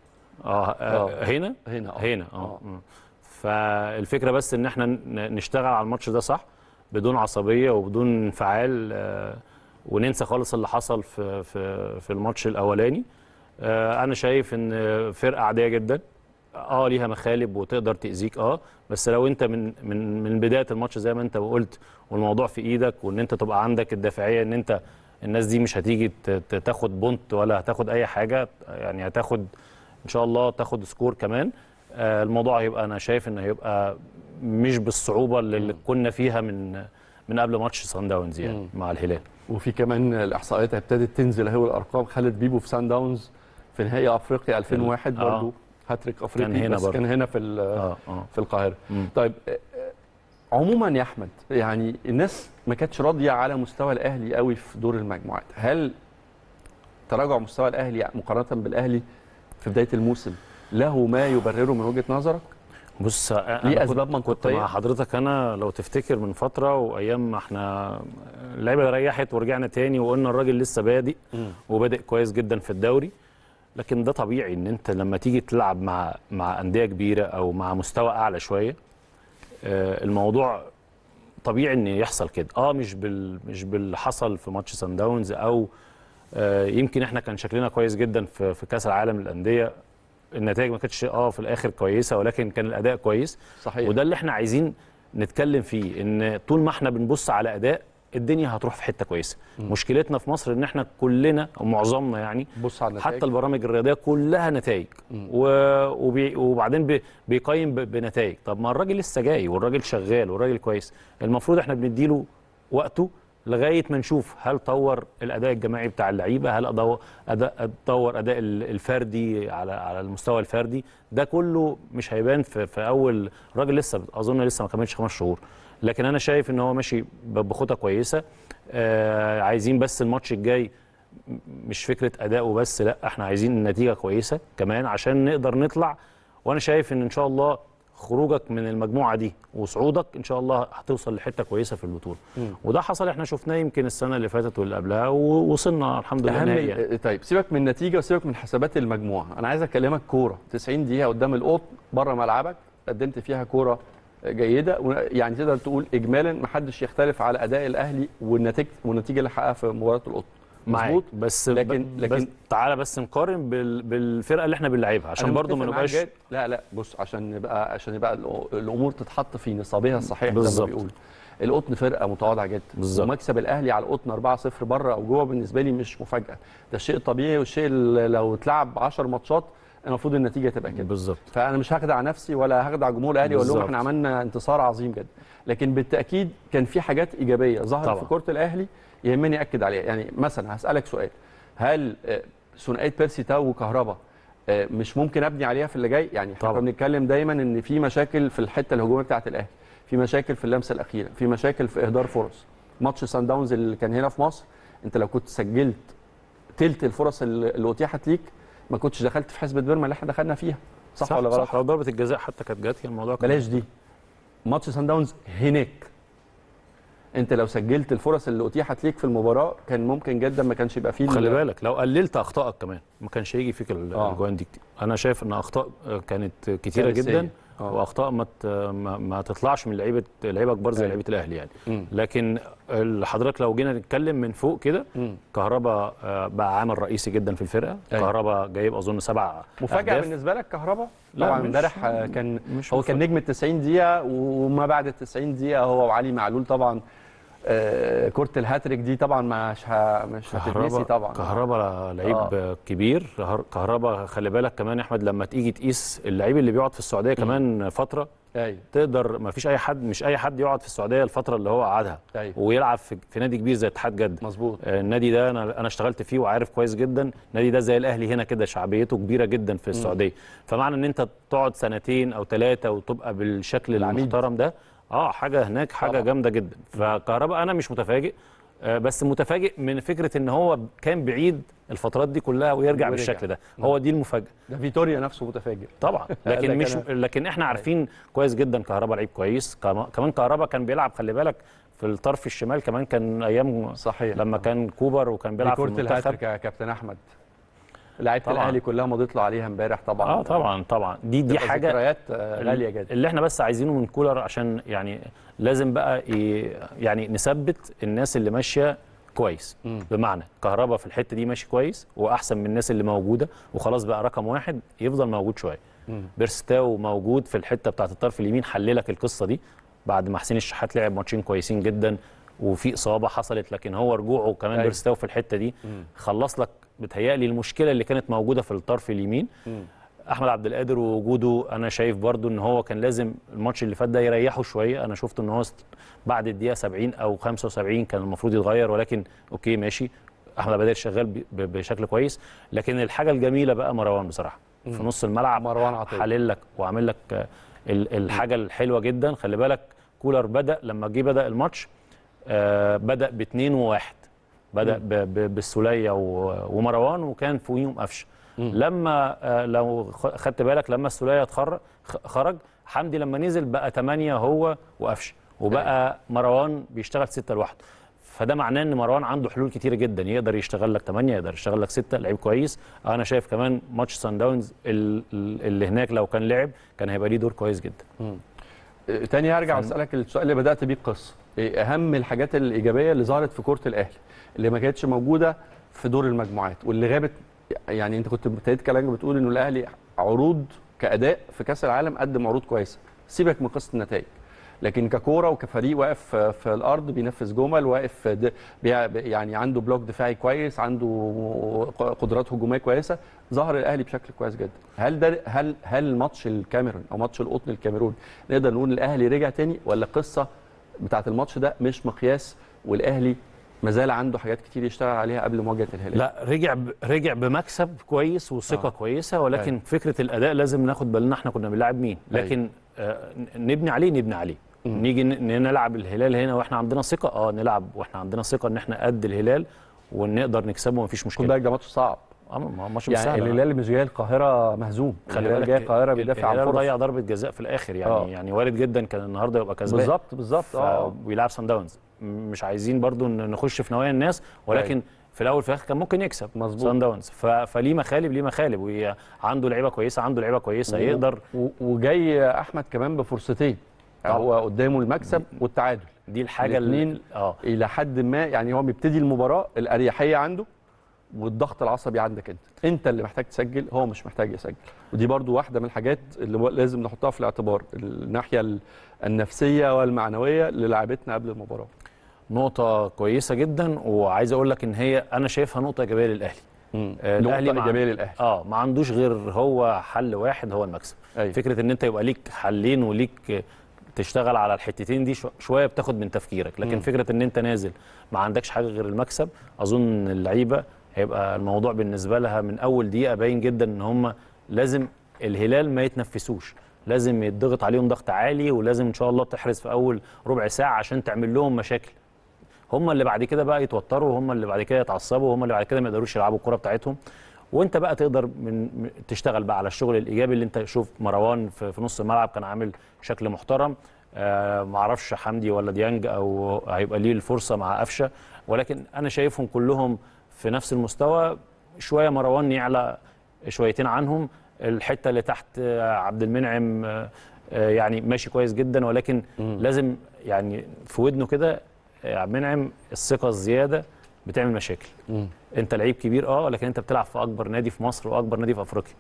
هنا فالفكره بس ان احنا نشتغل على الماتش ده صح، بدون عصبيه وبدون انفعال، وننسى خالص اللي حصل في الماتش الاولاني. انا شايف ان فرقه عاديه جدا، ليها مخالب وتقدر تأذيك، بس لو انت من بدايه الماتش زي ما انت قلت والموضوع في ايدك، وان انت تبقى عندك الدافعيه ان انت الناس دي مش هتيجي تاخد بونت ولا هتاخد اي حاجه، يعني هتاخد ان شاء الله تاخد سكور كمان. الموضوع هيبقى، انا شايف ان هيبقى مش بالصعوبه اللي كنا فيها من قبل ماتش سان داونز يعني مع الهلال. وفي كمان الاحصائيات ابتدت تنزل اهي والارقام. خالد بيبو في سان داونز في نهائي افريقيا 2001 برضه هاتريك افريقي، كان هنا بس برضو. كان هنا في القاهره. طيب عموما يا احمد، يعني الناس ما كانتش راضيه على مستوى الاهلي قوي في دور المجموعات. هل تراجع مستوى الاهلي مقارنه بالاهلي في بدايه الموسم له ما يبرره من وجهه نظرك؟ بص ليه اسباب منطقيه؟ كنت مع حضرتك انا لو تفتكر من فتره، وايام ما احنا اللعيبه ريحت ورجعنا تاني وقلنا الراجل لسه بادئ وبادئ كويس جدا في الدوري. لكن ده طبيعي ان انت لما تيجي تلعب مع انديه كبيره او مع مستوى اعلى شويه، الموضوع طبيعي ان يحصل كده. مش باللي حصل في ماتش سان داونز، او يمكن احنا كان شكلنا كويس جدا في كاس العالم للانديه. النتائج ما كانتش في الاخر كويسه، ولكن كان الاداء كويس. صحيح. وده اللي احنا عايزين نتكلم فيه، ان طول ما احنا بنبص على اداء الدنيا هتروح في حته كويسه. مشكلتنا في مصر ان احنا كلنا او معظمنا يعني بص على النتائج. حتى البرامج الرياضيه كلها نتائج، وبعدين بيقيم بنتائج. طب ما الراجل لسه جاي والراجل شغال والراجل كويس، المفروض احنا بنديله وقته لغايه ما نشوف هل طور الاداء الجماعي بتاع اللعيبه، هل طور اداء الفردي على المستوى الفردي. ده كله مش هيبان في اول. الراجل لسه اظن لسه ما كملش 5 شهور، لكن انا شايف ان هو ماشي بخطه كويسه. عايزين بس الماتش الجاي مش فكره اداء وبس، لا احنا عايزين النتيجه كويسه كمان عشان نقدر نطلع. وانا شايف ان شاء الله خروجك من المجموعه دي وصعودك ان شاء الله هتوصل لحته كويسه في البطوله. وده حصل، احنا شفناه يمكن السنه اللي فاتت واللي قبلها، ووصلنا الحمد لله نهائي يعني. طيب سيبك من النتيجه وسيبك من حسابات المجموعه، انا عايز اكلمك كوره. 90 دقيقه قدام القطن بره ملعبك، قدمت فيها كوره جيده، يعني تقدر تقول اجمالا ما حدش يختلف على اداء الاهلي والنتيجه اللي حققها في مباراه القطن. مظبوط. لكن تعالى بس نقارن بالفرقه اللي احنا بنلعبها عشان برضو ما نبقاش. لا بص، عشان يبقى الامور تتحط في نصابها الصحيح زي ما بيقولوا. القطن فرقه متواضعه جدا، ومكسب الاهلي على القطن 4-0 بره او جوه بالنسبه لي مش مفاجاه، ده شيء طبيعي، والشيء اللي لو اتلعب 10 ماتشات المفروض النتيجه تبقى كده. بالظبط. فانا مش هخدع نفسي ولا هخدع جمهور الاهلي واقول لهم احنا عملنا انتصار عظيم جدا، لكن بالتاكيد كان في حاجات ايجابيه ظهرت في كره الاهلي يهمني اكد عليها. يعني مثلا هسالك سؤال، هل ثنائيه بيرسي تاو وكهربا مش ممكن ابني عليها في اللي جاي؟ يعني احنا كنا بنتكلم دايما ان في مشاكل في الحته الهجوميه بتاعه الاهلي، في مشاكل في اللمسه الاخيره، في مشاكل في اهدار فرص. ماتش سان داونز اللي كان هنا في مصر، انت لو كنت سجلت تلت الفرص اللي اتيحت ليك ما كنتش دخلت في حسبه بيرما اللي احنا دخلنا فيها. صح ولا غلط؟ صح. لو ضربه الجزاء حتى كانت جت كان الموضوع بلاش دي. ماتش سان داونز هناك انت لو سجلت الفرص اللي اتيحت ليك في المباراه كان ممكن جدا ما كانش يبقى فيه. خلي بالك لو قللت اخطائك كمان ما كانش هيجي فيك الجوان دي كتير. انا شايف ان اخطاء كانت كتيره جدا، واخطاء ما تطلعش من لعيبه كبار زي لعيبه الاهلي يعني. لكن حضرتك لو جينا نتكلم من فوق كده، كهربا بقى عامل رئيسي جدا في الفرقه. كهربا جايب اظن 7 مفاجاه أهداف. بالنسبه لك كهربا؟ طبعا امبارح هو كان نجم ال 90 دقيقه، وما بعد ال 90 دقيقه هو وعلي معلول طبعا. كرة الهاتريك دي طبعا مش هتتنسي طبعا. كهربا لعيب كبير. كهربا خلي بالك كمان يا احمد، لما تيجي تقيس اللعيب اللي بيقعد في السعوديه كمان فتره، تقدر ما فيش مش اي حد يقعد في السعوديه الفتره اللي هو قعدها ويلعب في نادي كبير زي اتحاد جده. مظبوط. النادي ده انا اشتغلت فيه وعارف كويس جدا. النادي ده زي الاهلي هنا كده، شعبيته كبيره جدا في السعوديه. فمعنى ان انت تقعد 2 أو 3 وتبقى بالشكل المحترم ده، حاجه هناك حاجه جامده جدا. فكهربا انا مش متفاجئ، بس متفاجئ من فكره ان هو كان بعيد الفترات دي كلها ويرجع بالشكل ده. هو دي المفاجاه. ده فيتوريا نفسه متفاجئ طبعا. لكن احنا عارفين كويس جدا كهربا لعيب كويس. كمان كهربا كان بيلعب خلي بالك في الطرف الشمال كمان، كان ايام صحيح لما كان كوبر وكان بيلعب في المنتخب. يا كابتن احمد، لعيبه الاهلي كلها مضيت له عليها امبارح طبعا. طبعا دي حاجه ذكريات غاليه جدا، اللي احنا بس عايزينه من كولر، عشان يعني لازم بقى يعني نثبت الناس اللي ماشيه كويس. بمعنى كهربا في الحته دي ماشي كويس واحسن من الناس اللي موجوده، وخلاص بقى رقم 1 يفضل موجود شويه. بيرستاو موجود في الحته بتاعه الطرف اليمين، حللك القصه دي بعد ما حسين الشحات لعب ماتشين كويسين جدا وفي اصابه حصلت، لكن هو رجوعه كمان بيرستاو في الحته دي خلص لك بتهيألي المشكله اللي كانت موجوده في الطرف اليمين. احمد عبد القادر ووجوده انا شايف برضو ان هو كان لازم الماتش اللي فات ده يريحه شويه. انا شفت ان هو بعد الدقيقه 70 او 75 كان المفروض يتغير، ولكن اوكي ماشي، احمد عبد القادر شغال بشكل كويس. لكن الحاجه الجميله بقى مروان بصراحه في نص الملعب، مروان عطية حلل لك وعامل لك الحاجه الحلوه جدا. خلي بالك كولر لما جه بدا الماتش بدا باثنين وواحد، بدا بالسوليه ومروان، وكان فوقيهم قفشه. لما لو خدت بالك لما السوليه خرج حمدي، لما نزل بقى 8 هو وقفشه، وبقى مروان بيشتغل 6 لوحده. فده معناه ان مروان عنده حلول كتيره جدا، يقدر يشتغل لك 8، يقدر يشتغل لك 6، لعيب كويس. انا شايف كمان ماتش سان داونز اللي هناك لو كان لعب كان هيبقى ليه دور كويس جدا. تاني هرجع اسالك السؤال اللي بدات بيه القصه، ايه اهم الحاجات الايجابيه اللي ظهرت في كره الاهلي اللي ما كانتش موجوده في دور المجموعات واللي غابت؟ يعني انت كنت ابتديت كلامك بتقول انه الاهلي عروض كاداء في كاس العالم قدم عروض كويسه، سيبك من قصه النتائج، لكن ككوره وكفريق واقف في الارض بينفذ جمل، واقف يعني عنده بلوك دفاعي كويس، عنده قدرات هجوميه كويسه، ظهر الاهلي بشكل كويس جدا. هل ماتش الكاميرون او ماتش القطن الكاميروني نقدر نقول الاهلي رجع تاني، ولا القصه بتاعه الماتش ده مش مقياس والاهلي ما زال عنده حاجات كتير يشتغل عليها قبل مواجهه الهلال؟ لا، رجع بمكسب كويس وثقه كويسه، ولكن فكره الاداء لازم ناخد بالنا احنا كنا بنلعب مين، لكن نبني عليه نيجي نلعب الهلال هنا واحنا عندنا ثقه، نلعب واحنا عندنا ثقه ان احنا قد الهلال ونقدر نكسبه ومفيش مشكله. خد بالك ده ماتش صعب، ماتش يعني سهل. الهلال مش جاي القاهره مهزوم، الهلال جاي القاهره بيدافع عن فرصه. ضيع ضربه جزاء في الاخر، يعني وارد جدا كان النهارده يبقى كسبان. بالظبط ويلعب سان داونز، مش عايزين برضو نخش في نوايا الناس، ولكن في الاول في الاخر كان ممكن يكسب سان داونز. فليه مخالب وعنده لعيبه كويسه يقدر. وجاي احمد كمان بفرصتين، هو قدامه المكسب والتعادل، دي الحاجه الاثنين الى حد ما. يعني هو بيبتدي المباراه الاريحيه عنده والضغط العصبي عندك انت اللي محتاج تسجل، هو مش محتاج يسجل. ودي برضو واحده من الحاجات اللي لازم نحطها في الاعتبار، الناحيه النفسيه والمعنويه للاعبتنا قبل المباراه. نقطه كويسه جدا، وعايز اقول لك ان هي انا شايفها نقطه ايجابيه للاهلي. الاهلي ايجابيه للاهلي، ما عندوش غير هو حل واحد، هو المكسب. فكره ان انت يبقى ليك حلين وليك تشتغل على الحتتين دي شويه بتاخد من تفكيرك، لكن فكره ان انت نازل ما عندكش حاجه غير المكسب، اظن اللعيبه هيبقى الموضوع بالنسبه لها من اول دقيقه باين جدا ان هم لازم الهلال ما يتنفسوش، لازم يتضغط عليهم ضغط عالي، ولازم ان شاء الله تحرز في اول ربع ساعه عشان تعمل لهم مشاكل. هم اللي بعد كده بقى يتوتروا، هم اللي بعد كده يتعصبوا، هم اللي بعد كده ما يقدروش يلعبوا الكره بتاعتهم. وانت بقى تقدر تشتغل بقى على الشغل الايجابي اللي انت شوف مروان في نص الملعب كان عامل شكل محترم. معرفش حمدي ولا ديانج او هيبقى ليه الفرصه مع قفشه، ولكن انا شايفهم كلهم في نفس المستوى. شويه مروان يعلى شويتين عنهم، الحته اللي تحت عبد المنعم يعني ماشي كويس جدا، ولكن لازم يعني في ودنه كده عبد المنعم الثقه الزياده بتعمل مشاكل. انت لعيب كبير لكن انت بتلعب في اكبر نادي في مصر واكبر نادي في افريقيا،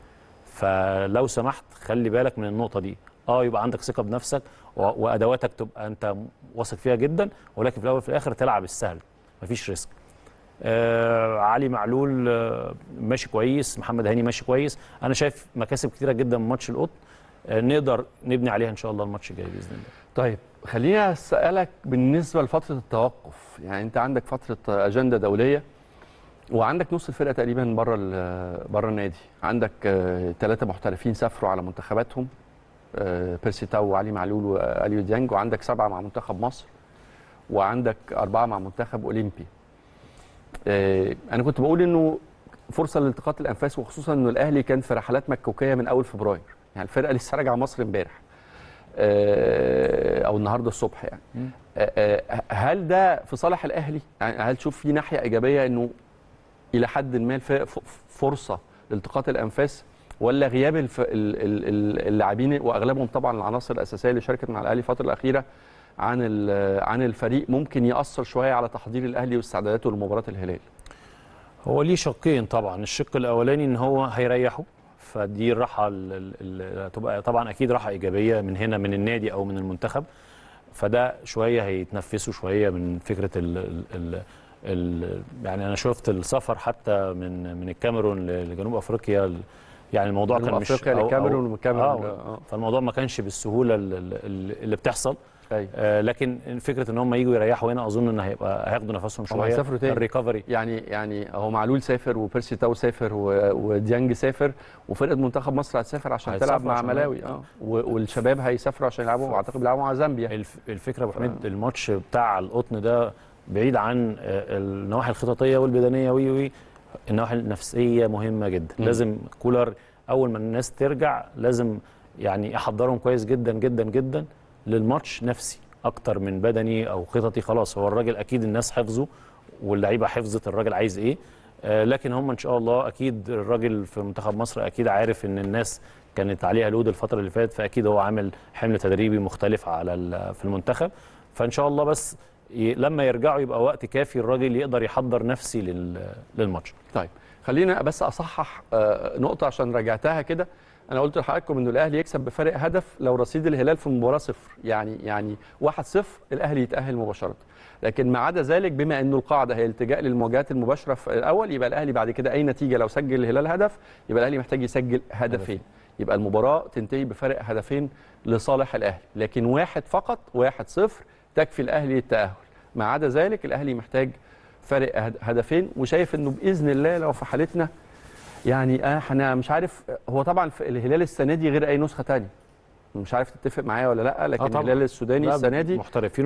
فلو سمحت خلي بالك من النقطه دي. يبقى عندك ثقه بنفسك وادواتك تبقى انت واثق فيها جدا، ولكن في الاول وفي الاخر تلعب السهل، مفيش ريسك. علي معلول ماشي كويس، محمد هاني ماشي كويس. انا شايف مكاسب كتيره جدا من ماتش القطن نقدر نبني عليها ان شاء الله الماتش الجاي باذن الله. طيب خليني اسالك بالنسبه لفتره التوقف، يعني انت عندك فتره اجنده دوليه وعندك نص الفرقه تقريبا بره النادي، عندك 3 محترفين سافروا على منتخباتهم، بيرسي تاو وعلي معلول واليو ديانج، وعندك 7 مع منتخب مصر، وعندك 4 مع منتخب اولمبي. انا كنت بقول انه فرصه لالتقاط الانفاس، وخصوصا انه الاهلي كان في رحلات مكوكيه من اول فبراير، يعني الفرقه لسه راجعه مصر امبارح او النهارده الصبح يعني. هل ده في صالح الاهلي؟ يعني هل تشوف في ناحيه ايجابيه انه الى حد ما فرصه لالتقاط الانفاس، ولا غياب اللاعبين واغلبهم طبعا العناصر الاساسيه اللي شاركت مع الاهلي الفتره الاخيره عن الفريق ممكن ياثر شويه على تحضير الاهلي واستعداداته لمباراه الهلال؟ هو ليه شقين طبعا، الشق الاولاني ان هو هيريحه، فدي الراحه تبقى طبعا اكيد راحه ايجابيه من هنا من النادي او من المنتخب، فده شويه هيتنفسوا شويه من فكره يعني انا شفت السفر حتى من الكاميرون لجنوب افريقيا يعني الموضوع كان مش افريقيا للكاميرون والكاميرون فالموضوع ما كانش بالسهوله اللي بتحصل. أيوة. لكن فكره ان هم يجوا يريحوا هنا اظن ان هياخدوا نفسهم شويه. هيسافروا تاني الريكفري يعني هو معلول سافر وبيرسي تاو سافر وديانج سافر وفرقه منتخب مصر هتسافر عشان تلعب مع ملاوي والشباب هيسافروا عشان يلعبوا اعتقد بيلعبوا مع زامبيا. الفكره ابو حميد الماتش بتاع القطن ده بعيد عن النواحي الخططيه والبدنيه وي النواحي النفسيه مهمه جدا. لازم كولر اول ما الناس ترجع لازم يعني يحضرهم كويس جدا جدا جدا للماتش نفسي اكتر من بدني او خططي. خلاص هو الراجل اكيد الناس حفظه واللعيبه حفظت الراجل عايز ايه. لكن هم ان شاء الله اكيد الراجل في منتخب مصر اكيد عارف ان الناس كانت عليها لود الفتره اللي فاتت، فاكيد هو عامل حمل تدريبي مختلف على في المنتخب. فان شاء الله بس لما يرجعوا يبقى وقت كافي الراجل يقدر يحضر نفسي للماتش. طيب خلينا بس اصحح نقطه عشان رجعتها كده. انا قلت لحضراتكم انه الاهلي يكسب بفارق هدف لو رصيد الهلال في المباراه 0، يعني 1-0 الاهلي يتاهل مباشره. لكن ما عدا ذلك بما انه القاعده هي الالتجاء للمواجهات المباشره في الاول، يبقى الاهلي بعد كده اي نتيجه لو سجل الهلال هدف يبقى الاهلي محتاج يسجل هدفين، يبقى المباراه تنتهي بفارق هدفين لصالح الاهلي. لكن واحد فقط 1-0 تكفي الاهلي للتاهل. ما عدا ذلك الاهلي محتاج فارق هدفين، وشايف انه باذن الله لو في حالتنا يعني احنا مش عارف، هو طبعا الهلال السنه دي غير اي نسخه ثانيه، مش عارف تتفق معايا ولا لا، لكن الهلال السوداني السنه دي محترفين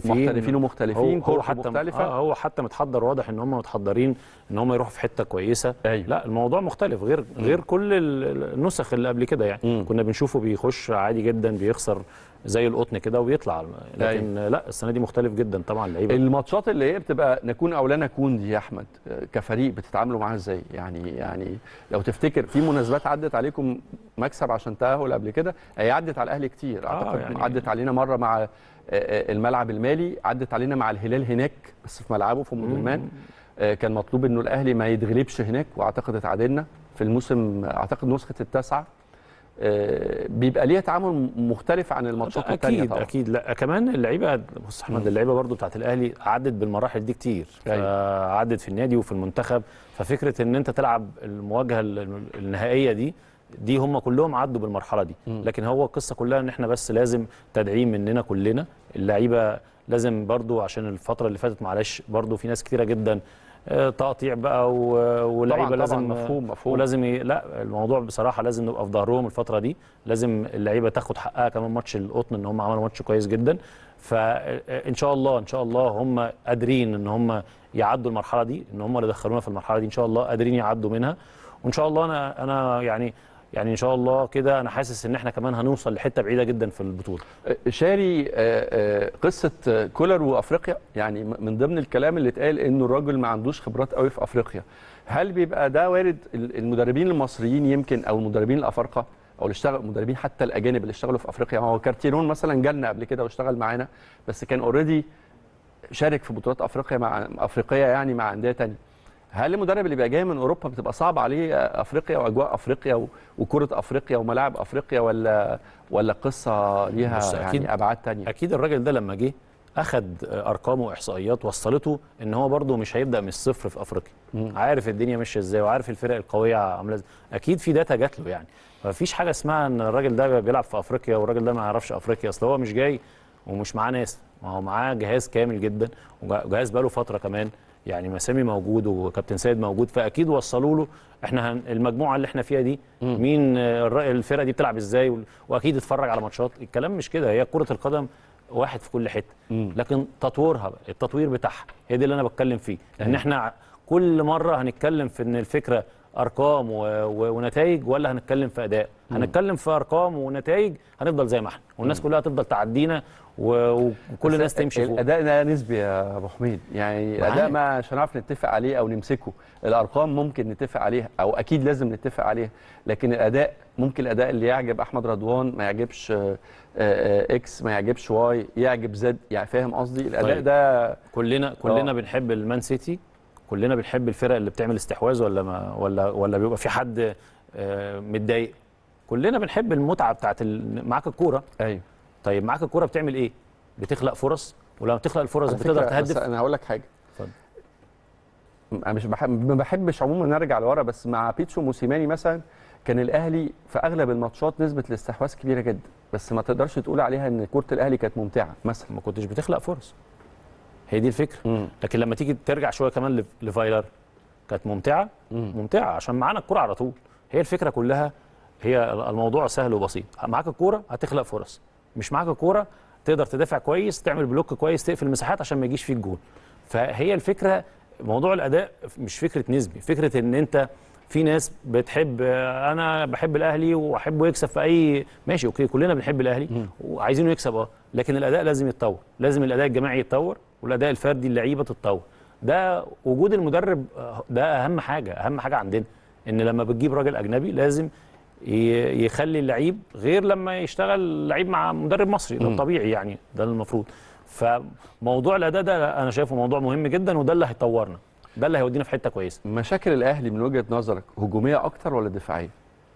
ومختلفين كوره مختلفه. هو حتى متحضر، واضح ان هم متحضرين ان هم يروحوا في حته كويسه. أيوه. لا الموضوع مختلف غير كل النسخ اللي قبل كده يعني. كنا بنشوفه بيخش عادي جدا بيخسر زي القطن كده وبيطلع، لكن لا السنه دي مختلف جدا طبعا. اللعيبه الماتشات اللي هي بتبقى نكون او لا نكون دي يا احمد كفريق بتتعاملوا معاها ازاي؟ يعني لو تفتكر في مناسبات عدت عليكم مكسب عشان تاهل قبل كده، هي عدت على الاهلي كتير اعتقد. يعني عدت علينا مره مع الملعب المالي، عدت علينا مع الهلال هناك بس في ملعبه في ام درمان. كان مطلوب انه الاهلي ما يتغلبش هناك واعتقد اتعادلنا في الموسم اعتقد نسخه التاسعه. بيبقى ليها تعامل مختلف عن الماتشات الثانيه طبعا. اكيد لا كمان اللعيبه بص احمد اللعيبه برضو بتاعت الاهلي عدت بالمراحل دي كتير. عدت في النادي وفي المنتخب، ففكره ان انت تلعب المواجهه النهائيه دي هم كلهم عدوا بالمرحله دي. لكن هو القصه كلها ان احنا بس لازم تدعيم مننا كلنا اللعيبه. لازم برضو عشان الفتره اللي فاتت معلش برضو في ناس كتيره جدا تقطيع بقى واللعيبه لازم مفهوم ولازم لا الموضوع بصراحه لازم نبقى في ظهرهم الفتره دي. لازم اللعيبه تاخد حقها كمان ماتش القطن ان هم عملوا ماتش كويس جدا. فان شاء الله هم قادرين ان هم يعدوا المرحله دي، ان هم اللي دخلونا في المرحله دي ان شاء الله قادرين يعدوا منها. وان شاء الله انا يعني ان شاء الله كده انا حاسس ان احنا كمان هنوصل لحته بعيده جدا في البطوله. شاري قصه كولر وافريقيا، يعني من ضمن الكلام اللي اتقال انه الراجل ما عندوش خبرات قوي في افريقيا. هل بيبقى ده وارد؟ المدربين المصريين يمكن او المدربين الافارقه او اللي اشتغلوا المدربين حتى الاجانب اللي اشتغلوا في افريقيا، هو كارتيرون مثلا جالنا قبل كده واشتغل معانا بس كان اوريدي شارك في بطولات افريقيه يعني مع انديه ثانيه. هل المدرب اللي بيبقى جاي من اوروبا بتبقى صعب عليه افريقيا واجواء افريقيا وكره افريقيا وملاعب افريقيا، ولا قصه ليها يعني ابعاد ثانيه؟ اكيد الراجل ده لما جه اخذ ارقام واحصائيات وصلته ان هو برده مش هيبدا من الصفر في افريقيا. عارف الدنيا ماشيه ازاي وعارف الفرق القويه عامله ازاي. اكيد في داتا جات له يعني. مفيش حاجه اسمها ان الراجل ده بيلعب في افريقيا والراجل ده ما يعرفش افريقيا. اصل هو مش جاي ومش معاه ناس، ما هو معاه جهاز كامل جدا وجهاز بقاله فتره كمان. يعني مسامي موجود وكابتن سيد موجود، فاكيد وصلوا له احنا المجموعه اللي احنا فيها دي مين الفرقه دي بتلعب ازاي، واكيد اتفرج على ماتشات. الكلام مش كده، هي كره القدم واحد في كل حته. لكن تطويرها بقى التطوير بتاعها هي دي اللي انا بتكلم فيه. ان احنا كل مره هنتكلم في ان الفكره ارقام ونتائج ولا هنتكلم في اداء. هنتكلم في ارقام ونتائج هنفضل زي ما احنا والناس كلها هتفضل تعدينا وكل الناس تمشي فوق. الاداء ده نسبي يا ابو حميد، يعني الاداء ما مش هنعرف نتفق عليه او نمسكه. الارقام ممكن نتفق عليها او اكيد لازم نتفق عليها، لكن الاداء ممكن الاداء اللي يعجب احمد رضوان ما يعجبش اكس، ما يعجبش واي، يعجب زد. يعني فاهم قصدي؟ الاداء طيب. ده كلنا بنحب المان سيتي، كلنا بنحب الفرق اللي بتعمل استحواذ ولا بيبقى في حد متضايق. كلنا بنحب المتعه بتاعت معاك الكوره. ايوه طيب معاك الكوره بتعمل ايه؟ بتخلق فرص، ولما بتخلق الفرص بتقدر تهدف. بس انا هقول لك حاجه. اتفضل. أنا مش ما بحبش عموما نرجع لورا، بس مع بيتسو موسيماني مثلا كان الاهلي في اغلب الماتشات نسبه الاستحواذ كبيره جدا، بس ما تقدرش تقول عليها ان كره الاهلي كانت ممتعه مثلا. ما كنتش بتخلق فرص، هي دي الفكره. لكن لما تيجي ترجع شويه كمان لفايلر كانت ممتعه. ممتعه عشان معانا الكره على طول. هي الفكره كلها، هي الموضوع سهل وبسيط. معاك الكوره هتخلق فرص، مش معاك الكوره تقدر تدافع كويس، تعمل بلوك كويس، تقفل مساحات عشان ما يجيش فيك جول. فهي الفكره موضوع الاداء مش فكره نسبي، فكره ان انت في ناس بتحب، انا بحب الاهلي واحبه يكسب في اي ماشي اوكي، كلنا بنحب الاهلي وعايزينه يكسب لكن الاداء لازم يتطور، لازم الاداء الجماعي يتطور والاداء الفردي اللعيبه تتطور. ده وجود المدرب ده اهم حاجه، اهم حاجه عندنا ان لما بتجيب راجل اجنبي لازم يخلي اللعيب غير لما يشتغل لعيب مع مدرب مصري. ده طبيعي يعني، ده المفروض. فموضوع الاداء ده انا شايفه موضوع مهم جدا، وده اللي هيطورنا، ده اللي هيودينا في حته كويسه. مشاكل الاهلي من وجهه نظرك هجوميه اكتر ولا دفاعيه؟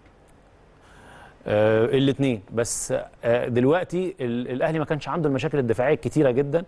الاثنين، بس دلوقتي الاهلي ما كانش عنده المشاكل الدفاعيه الكتيره جدا.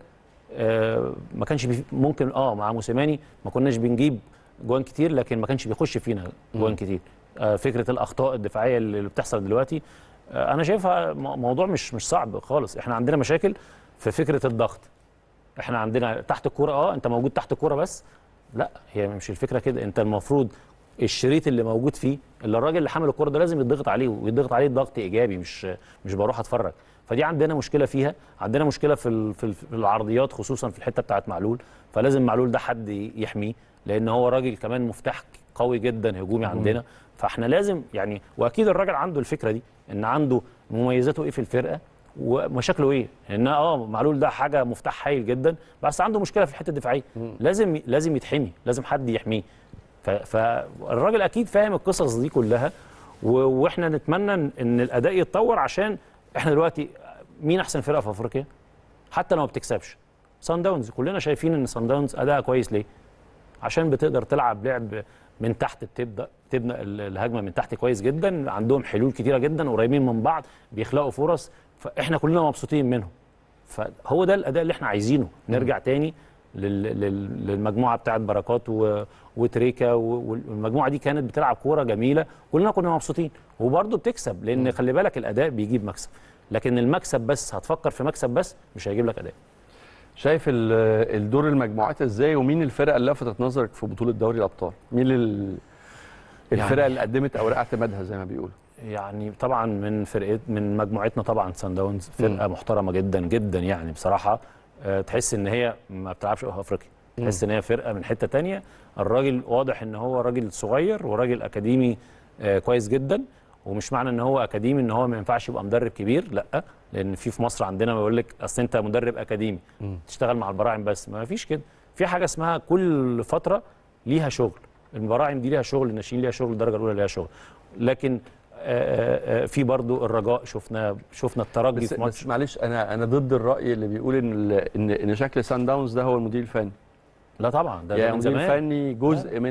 ما كانش ممكن مع موسيماني ما كناش بنجيب جوان كتير، لكن ما كانش بيخش فينا جوان كتير. فكره الاخطاء الدفاعيه اللي بتحصل دلوقتي انا شايفها موضوع مش صعب خالص. احنا عندنا مشاكل في فكره الضغط. احنا عندنا تحت الكوره انت موجود تحت الكوره بس، لا هي مش الفكره كده. انت المفروض الشريط اللي موجود فيه، اللي الراجل اللي حامل الكوره ده لازم يتضغط عليه، ويتضغط عليه ضغط ايجابي، مش بروح اتفرج. فدي عندنا مشكله فيها. عندنا مشكله في العرضيات، خصوصا في الحته بتاعت معلول. فلازم معلول ده حد يحميه، لان هو راجل كمان مفتاح قوي جدا هجومي عندنا. فاحنا لازم يعني، واكيد الراجل عنده الفكره دي، ان عنده مميزاته ايه في الفرقه ومشاكله ايه. ان معلول ده حاجه مفتاح هايل جدا، بس عنده مشكله في الحته الدفاعيه. لازم يتحمي، لازم حد يحميه. فالراجل اكيد فاهم القصص دي كلها، واحنا نتمنى ان الاداء يتطور. عشان احنا دلوقتي مين احسن فرقه في افريقيا حتى لو ما بتكسبش؟ صن داونز. كلنا شايفين ان صن داونز اداءها كويس. ليه؟ عشان بتقدر تلعب لعب من تحت، تبدا الهجمه من تحت كويس جدا، عندهم حلول كتيره جدا، قريبين من بعض، بيخلقوا فرص، فاحنا كلنا مبسوطين منهم. فهو ده الاداء اللي احنا عايزينه. نرجع تاني للمجموعه بتاعت بركات وتريكا، والمجموعه دي كانت بتلعب كوره جميله، كلنا كنا مبسوطين وبرضه بتكسب. لان خلي بالك الاداء بيجيب مكسب، لكن المكسب بس هتفكر في مكسب بس مش هيجيب لك اداء. شايف الدور المجموعات ازاي، ومين الفرقه اللي لفتت نظرك في بطوله دوري الابطال؟ مين الفرقه يعني اللي قدمت اوراق اعتمادها زي ما بيقولوا؟ يعني طبعا من مجموعتنا طبعا صن داونز فرقه محترمه جدا جدا يعني بصراحه. تحس ان هي ما بتلعبش في افريقيا، تحس ان هي فرقه من حته تانية. الراجل واضح ان هو راجل صغير وراجل اكاديمي كويس جدا. ومش معنى ان هو اكاديمي ان هو ما ينفعش يبقى مدرب كبير، لا. لان في مصر عندنا بيقول لك اصل انت مدرب اكاديمي تشتغل مع البراعم بس. ما فيش كده، في حاجه اسمها كل فتره ليها شغل. البراعم دي ليها شغل، الناشئين ليها شغل، الدرجه الاولى ليها شغل. لكن في برضو الرجاء، شفنا الترجي في ماتش. بس معلش، انا ضد الراي اللي بيقول ان شكل سان داونز ده هو المدير الفني. لا طبعا، ده يعني من زمان. المدير الفني جزء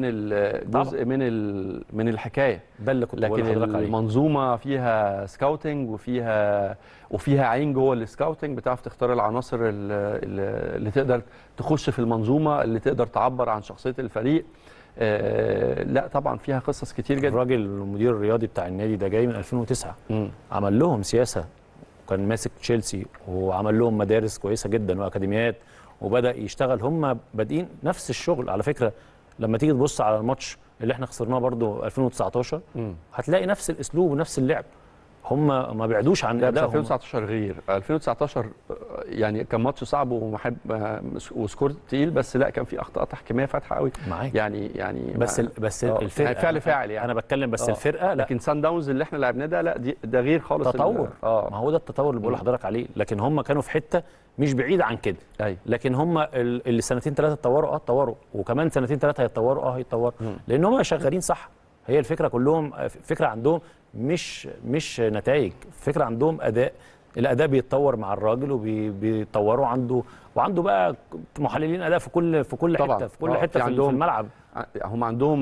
من الحكايه. ده اللي كنت بقول لكن لحضرتك عليه. المنظومه فيها سكاوتنج وفيها عين جوه السكاوتنج، بتعرف تختار العناصر اللي تقدر تخش في المنظومه، اللي تقدر تعبر عن شخصيه الفريق. لا طبعا فيها قصص كتير جدا. الراجل المدير الرياضي بتاع النادي ده جاي من 2009. عمل لهم سياسه، وكان ماسك تشيلسي، وعمل لهم مدارس كويسه جدا واكاديميات، وبدا يشتغل. هم بادئين نفس الشغل على فكره. لما تيجي تبص على الماتش اللي احنا خسرناه برضو 2019 هتلاقي نفس الاسلوب ونفس اللعب. هم ما بعدوش عن ادائهم. 2019 غير 2019 يعني كان ماتش صعب وسكور تقيل، بس لا كان في اخطاء تحكيميه فاتحه قوي يعني بس الفرقه فعل فاعل يعني. انا بتكلم بس الفرقه لا. لكن سان داونز اللي احنا لعبناه ده لا، ده غير خالص. تطور. ما هو ده التطور اللي بقول لحضرتك عليه. لكن هم كانوا في حته مش بعيد عن كده. لكن هم اللي سنتين ثلاثه اتطوروا وكمان سنتين ثلاثه هيتطوروا لان هم شغالين صح. هي الفكره كلهم فكره عندهم مش نتائج، فكره عندهم اداء. الاداء بيتطور مع الراجل وبيطوروا وعنده بقى محللين اداء في كل حته في كل حته في الملعب. هم عندهم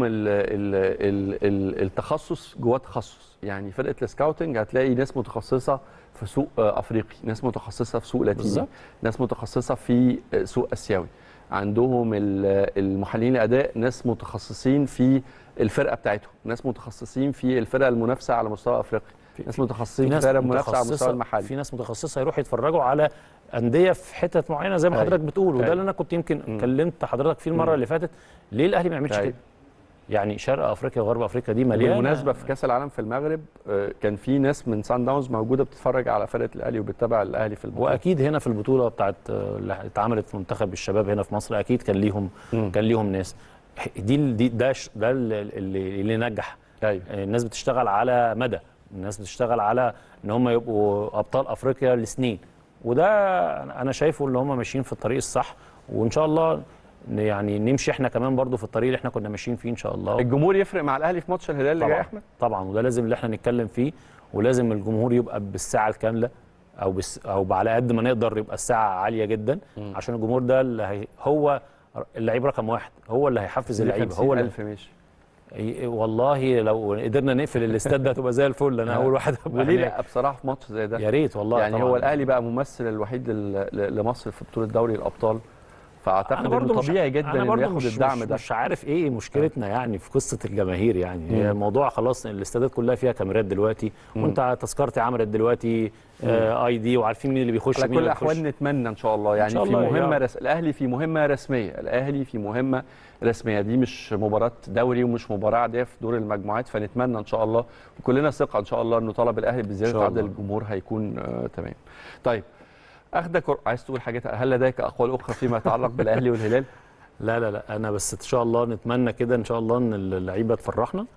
التخصص جوه تخصص. يعني فرقه السكاوتنج هتلاقي ناس متخصصه في سوق افريقي، ناس متخصصه في سوق لاتيني، ناس متخصصه في سوق اسيوي. عندهم المحللين الاداء ناس متخصصين في الفرقه بتاعتهم، ناس متخصصين في الفرقه المنافسه على مستوى افريقيا، ناس متخصصين في الفرقه المنافسه على المستوى المحلي. في ناس متخصصه يروحوا يتفرجوا على انديه في حتت معينه زي ما حضرتك بتقول، وده اللي انا كنت يمكن كلمت حضرتك فيه المره اللي فاتت. ليه الاهلي ما يعملش كده؟ يعني شرق افريقيا وغرب افريقيا دي مليانه. بالمناسبه في كاس العالم في المغرب كان في ناس من سان داونز موجوده بتتفرج على فرقه الاهلي وبتتابع الاهلي في البطوله. واكيد هنا في البطوله بتاعت اللي اتعملت في منتخب الشباب هنا في مصر اكيد كان ليهم ناس. ده اللي نجح. أيوة. الناس بتشتغل على مدى، الناس بتشتغل على ان هم يبقوا ابطال افريقيا لسنين، وده انا شايفه ان هم ماشيين في الطريق الصح، وان شاء الله يعني نمشي احنا كمان برضو في الطريق اللي احنا كنا ماشيين فيه ان شاء الله. الجمهور يفرق مع الاهلي في ماتش الهلال اللي جاي يا احمد؟ طبعا، وده لازم اللي احنا نتكلم فيه، ولازم الجمهور يبقى بالساعه الكامله او على قد ما نقدر يبقى الساعه عاليه جدا، عشان الجمهور ده هو اللعيب رقم واحد، هو اللي هيحفز اللعيبه. هو اللي ماشي. والله لو قدرنا نقفل الاستاد ده هتبقى زي الفل، انا اول واحد هبقى. وليه لا بصراحه في ماتش زي ده؟ يا ريت والله. يعني طبعاً. هو الاهلي بقى ممثل الوحيد لمصر في بطوله دوري الابطال، فاعتقد انه طبيعي جدا انه ياخد الدعم ده. مش عارف ايه مشكلتنا يعني في قصه الجماهير، يعني هي الموضوع خلاص الاستادات كلها فيها كاميرات دلوقتي، وانت تذكرتي عملت دلوقتي اي دي وعارفين مين اللي بيخش على كل الاحوال نتمنى ان شاء الله يعني في مهمه الاهلي في مهمه رسميه، الاهلي في مهمه رسميه، دي مش مباراه دوري ومش مباراه عاديه في دور المجموعات، فنتمنى ان شاء الله وكلنا ثقه ان شاء الله انه طلب الاهلي بزياده عدد الجمهور هيكون تمام. طيب اخدك عايز تقول حاجه، هل لديك اقوال اخرى فيما يتعلق بالاهلي والهلال؟ لا انا بس ان شاء الله نتمنى كده ان شاء الله ان اللعيبه تفرحنا.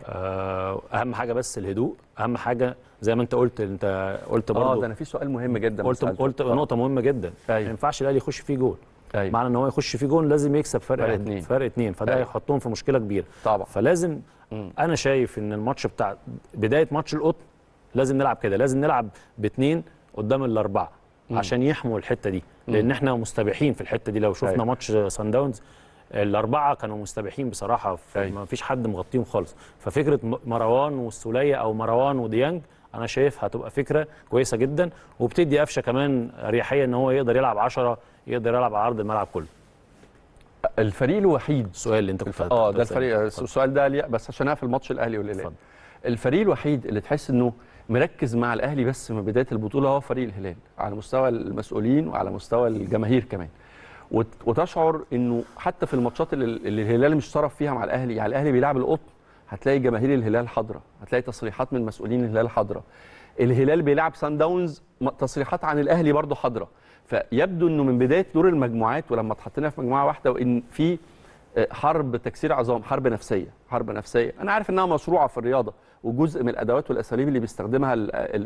اهم حاجه بس الهدوء، اهم حاجه زي ما انت قلت برضه. ده انا في سؤال مهم جدا قلت نقطه مهمه جدا. ما ينفعش الاهلي يخش فيه جول. معنى ان هو يخش فيه جول لازم يكسب فرق 2 فده هيحطهم في مشكله كبيره طبعا. فلازم انا شايف ان الماتش بتاع بدايه ماتش القطن لازم نلعب كده، لازم نلعب ب2 قدام الاربعه عشان يحموا الحته دي، لان احنا مستبيحين في الحته دي. لو شفنا ماتش سان داونز الاربعه كانوا مستبيحين بصراحه، ما فيش حد مغطيهم خالص. ففكره مروان والسوليه او مروان وديانج انا شايف هتبقى فكره كويسه جدا، وبتدي قفشه كمان اريحيه ان هو يقدر يلعب 10، يقدر يلعب على عرض الملعب كله. الفريق الوحيد السؤال اللي انت كنت ده الفريق السؤال ده بس عشان اقفل ماتش الاهلي والهلال. الفريق الوحيد اللي تحس انه مركز مع الاهلي بس من بدايه البطوله هو فريق الهلال، على مستوى المسؤولين وعلى مستوى الجماهير كمان، وتشعر انه حتى في الماتشات اللي الهلال مش طرف فيها مع الاهلي، يعني الاهلي بيلعب القطن هتلاقي جماهير الهلال حاضره، هتلاقي تصريحات من مسؤولين الهلال حاضره. الهلال بيلعب سان داونز تصريحات عن الاهلي برضه حاضره. فيبدو انه من بدايه دور المجموعات ولما اتحطينا في مجموعه واحده وان في حرب تكسير عظام، حرب نفسيه، انا عارف انها مشروعه في الرياضه وجزء من الادوات والاساليب اللي بيستخدمها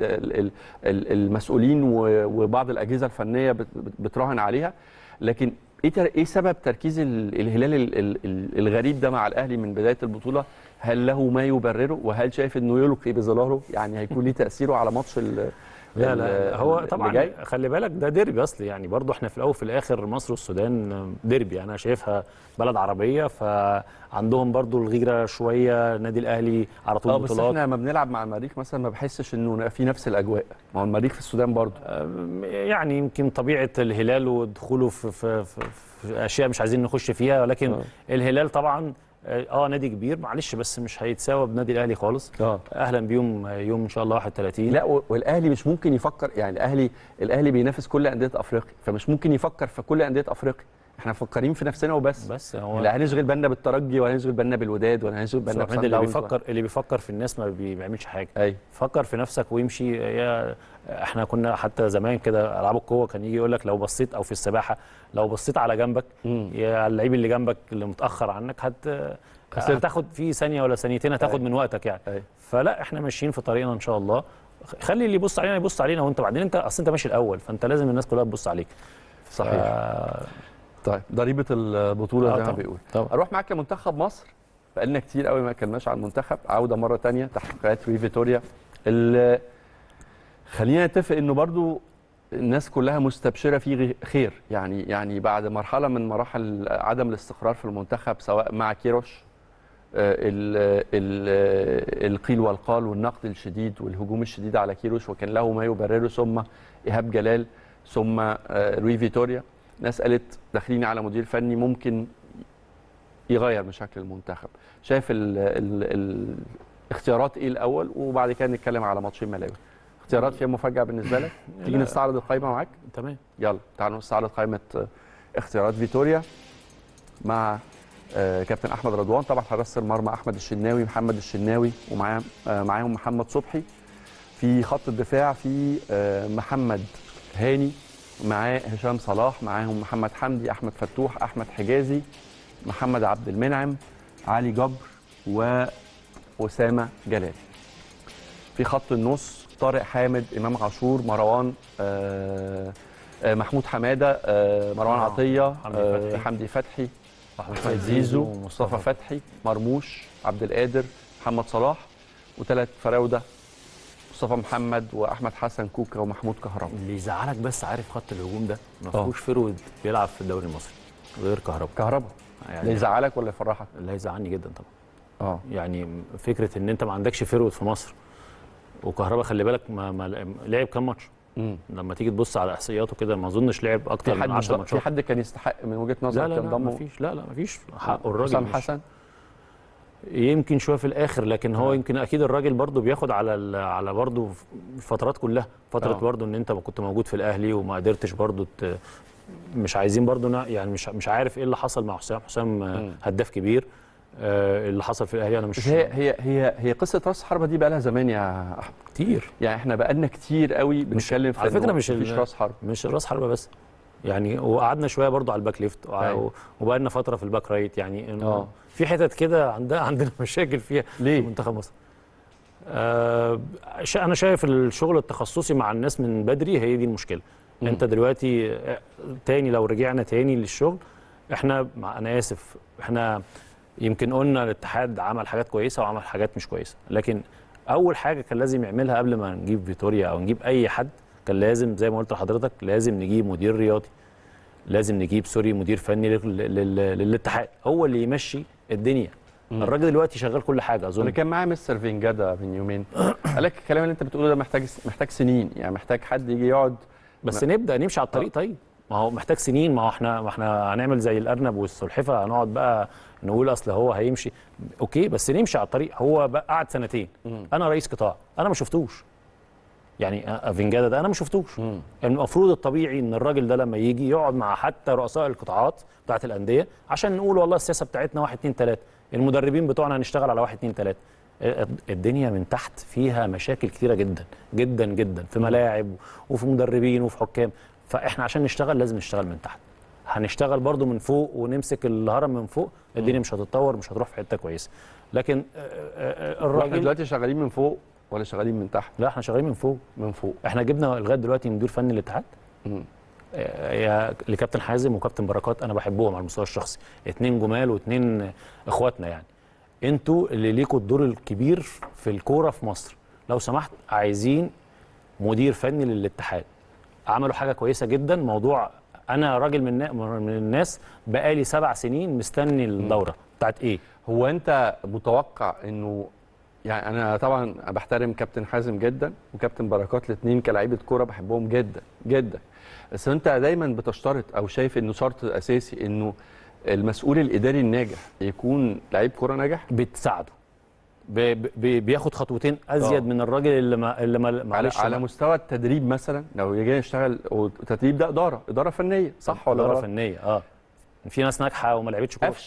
المسؤولين وبعض الاجهزه الفنيه بتراهن عليها، لكن ايه سبب تركيز الهلال الغريب ده مع الاهلي من بدايه البطوله؟ هل له ما يبرره؟ وهل شايف انه يلقي بظلاله يعني هيكون ليه تاثيره على ماتش لا هو طبعا خلي بالك ده ديربي اصلي، يعني برضو احنا في الاول وفي الاخر مصر والسودان ديربي، انا شايفها بلد عربيه فعندهم برضو الغيره شويه. النادي الاهلي على طول بطولات. بس احنا لما بنلعب مع المريخ مثلا ما بحسش انه في نفس الاجواء، ما هو المريخ في السودان برضو. يعني يمكن طبيعه الهلال ودخوله في اشياء مش عايزين نخش فيها، ولكن الهلال طبعا نادي كبير معلش، بس مش هيتساوى بنادي الاهلي خالص. اهلا بيهم يوم ان شاء الله 31. لا والاهلي مش ممكن يفكر، يعني الاهلي بينافس كل انديه افريقيا، فمش ممكن يفكر في كل انديه افريقيا، احنا مفكرين في نفسنا وبس. هو لا هنشغل بالنا بالترجي ولا هنشغل بالنا بالوداد ولا هنشغل بالنا اللي بيفكر في الناس ما بيعملش حاجه. فكر في نفسك ويمشي. احنا كنا حتى زمان كده العاب القوه كان يجي يقول لك لو بصيت، او في السباحه لو بصيت على جنبك يا اللعيب اللي جنبك اللي متاخر عنك هتاخد فيه ثانيه ولا ثانيتين، هتاخد من وقتك يعني. فلا احنا ماشيين في طريقنا ان شاء الله. خلي اللي يبص علينا يبص علينا، وانت بعدين انت ماشي الاول، فانت لازم الناس كلها تبص عليك. صحيح. طيب ضريبه البطوله زي ما بيقول. اروح معاك لمنتخب مصر، بقالنا كتير قوي ما اتكلمناش عن المنتخب. عوده مره ثانيه تحقيقات روي فيتوريا. خلينا نتفق انه برضو الناس كلها مستبشره فيه خير، يعني بعد مرحله من مراحل عدم الاستقرار في المنتخب سواء مع كيروش، القيل والقال والنقد الشديد والهجوم الشديد على كيروش وكان له ما يبرره، ثم ايهاب جلال، ثم روي فيتوريا، ناس قالت داخلين على مدير فني ممكن يغير من شكل المنتخب. شايف الاختيارات ايه الاول، وبعد كده نتكلم على ماتشين ملاوي. اختيارات فيها مفاجاه بالنسبه لك؟ تيجي نستعرض القائمه معاك؟ تمام، يلا تعالوا نستعرض قائمه اختيارات فيتوريا مع كابتن احمد رضوان. طبعا حراسه المرمى احمد الشناوي، محمد الشناوي، ومعاهم محمد صبحي. في خط الدفاع في محمد هاني، معاه هشام صلاح، معاهم محمد حمدي، احمد فتوح، احمد حجازي، محمد عبد المنعم، علي جبر، واسامه جلال. في خط النص طارق حامد، امام عاشور، مروان محمود حماده، مروان عطيه، حمدي فتحي، احمد زيزو، مصطفى فتحي، مرموش، عبد القادر، محمد صلاح، وثلاث فراوده مصطفى محمد واحمد حسن كوكا ومحمود كهربا. اللي يزعلك بس عارف خط الهجوم ده ما فيهوش فرود بيلعب في الدوري المصري غير كهربا. يعني اللي يزعلك ولا يفرحك؟ اللي هيزعلني جدا طبعا. يعني فكره ان انت ما عندكش فرود في مصر، وكهربا خلي بالك ما لعب كام ماتش. لما تيجي تبص على احصائياته كده ما اظنش لعب اكتر من 10 ماتشات. في حد كان يستحق من وجهه نظرك كان ضمه؟ مفيش. لا مفيش حقه الراجل. حسام حسن يمكن شويه في الاخر، لكن هو يمكن اكيد الراجل برضه بياخد على برضه الفترات كلها. فتره برضه ان انت كنت موجود في الاهلي وما قدرتش برضه مش عايزين برضه يعني مش عارف ايه اللي حصل مع حسام هداف كبير. اللي حصل في الاهلي انا مش هي قصه راس حربه دي بقى لها زمان يا احمد كتير. يعني احنا بقالنا كتير قوي بنتكلم في على فكره مفيش راس حربه، مش راس حربه بس يعني. وقعدنا شويه برضو على الباك ليفت وبقى لنا فتره في الباك رايت يعني. في حتت كده عندنا مشاكل فيها ليه؟ في منتخب مصر. انا شايف الشغل التخصصي مع الناس من بدري هي دي المشكله. انت دلوقتي تاني لو رجعنا تاني للشغل، انا اسف، احنا يمكن قلنا الاتحاد عمل حاجات كويسه وعمل حاجات مش كويسه، لكن اول حاجه كان لازم يعملها قبل ما نجيب فيتوريا او نجيب اي حد، كان لازم زي ما قلت لحضرتك لازم نجيب مدير رياضي، لازم نجيب مدير فني للاتحاد هو اللي يمشي الدنيا. الراجل دلوقتي شغال كل حاجه اظن. انا كان معايا مستر فينجادا من يومين قال لك الكلام اللي انت بتقوله ده محتاج سنين، يعني محتاج حد يجي يقعد بس نبدا نمشي على الطريق. طيب ما هو محتاج سنين، ما احنا هنعمل زي الارنب والسلحفاه، هنقعد بقى نقول اصل هو هيمشي. اوكي بس نمشي على الطريق. هو بقى قعد سنتين. انا رئيس قطاع انا ما شفتوش يعني. فينجادا ده انا ما شفتوش. المفروض الطبيعي ان الراجل ده لما يجي يقعد مع حتى رؤساء القطاعات بتاعت الانديه عشان نقول والله السياسه بتاعتنا 1 2 3، المدربين بتوعنا هنشتغل على 1 2 3. الدنيا من تحت فيها مشاكل كتيره جدا جدا جدا، في ملاعب وفي مدربين وفي حكام. فاحنا عشان نشتغل لازم نشتغل من تحت. هنشتغل برضو من فوق ونمسك الهرم من فوق، الدنيا مش هتتطور، مش هتروح في حته كويسه. لكن الراجل احنا دلوقتي شغالين من فوق ولا شغالين من تحت؟ لا احنا شغالين من فوق. احنا جبنا لغايه دلوقتي مدير فني للاتحاد لكابتن حازم وكابتن بركات، انا بحبهم على المستوى الشخصي، 2 جمال و2 اخواتنا يعني. انتوا اللي ليكوا الدور الكبير في الكوره في مصر، لو سمحت عايزين مدير فني للاتحاد. عملوا حاجه كويسه جدا. موضوع انا راجل من الناس بقالي 7 سنين مستني الدوره بتاعت ايه. هو انت متوقع انه يعني انا طبعا بحترم كابتن حازم جدا وكابتن بركات، الاثنين كلاعيبه كوره بحبهم جدا جدا، بس انت دايما بتشترط او شايف انه شرط اساسي انه المسؤول الاداري الناجح يكون لعيب كوره ناجح بتساعده، بياخد خطوتين ازيد من الراجل اللي معلش على مستوى التدريب مثلا. لو يجي نشتغل والتدريب ده اداره فنيه صح ولا اداره فنيه في ناس ناجحه وما لعبتش كوره.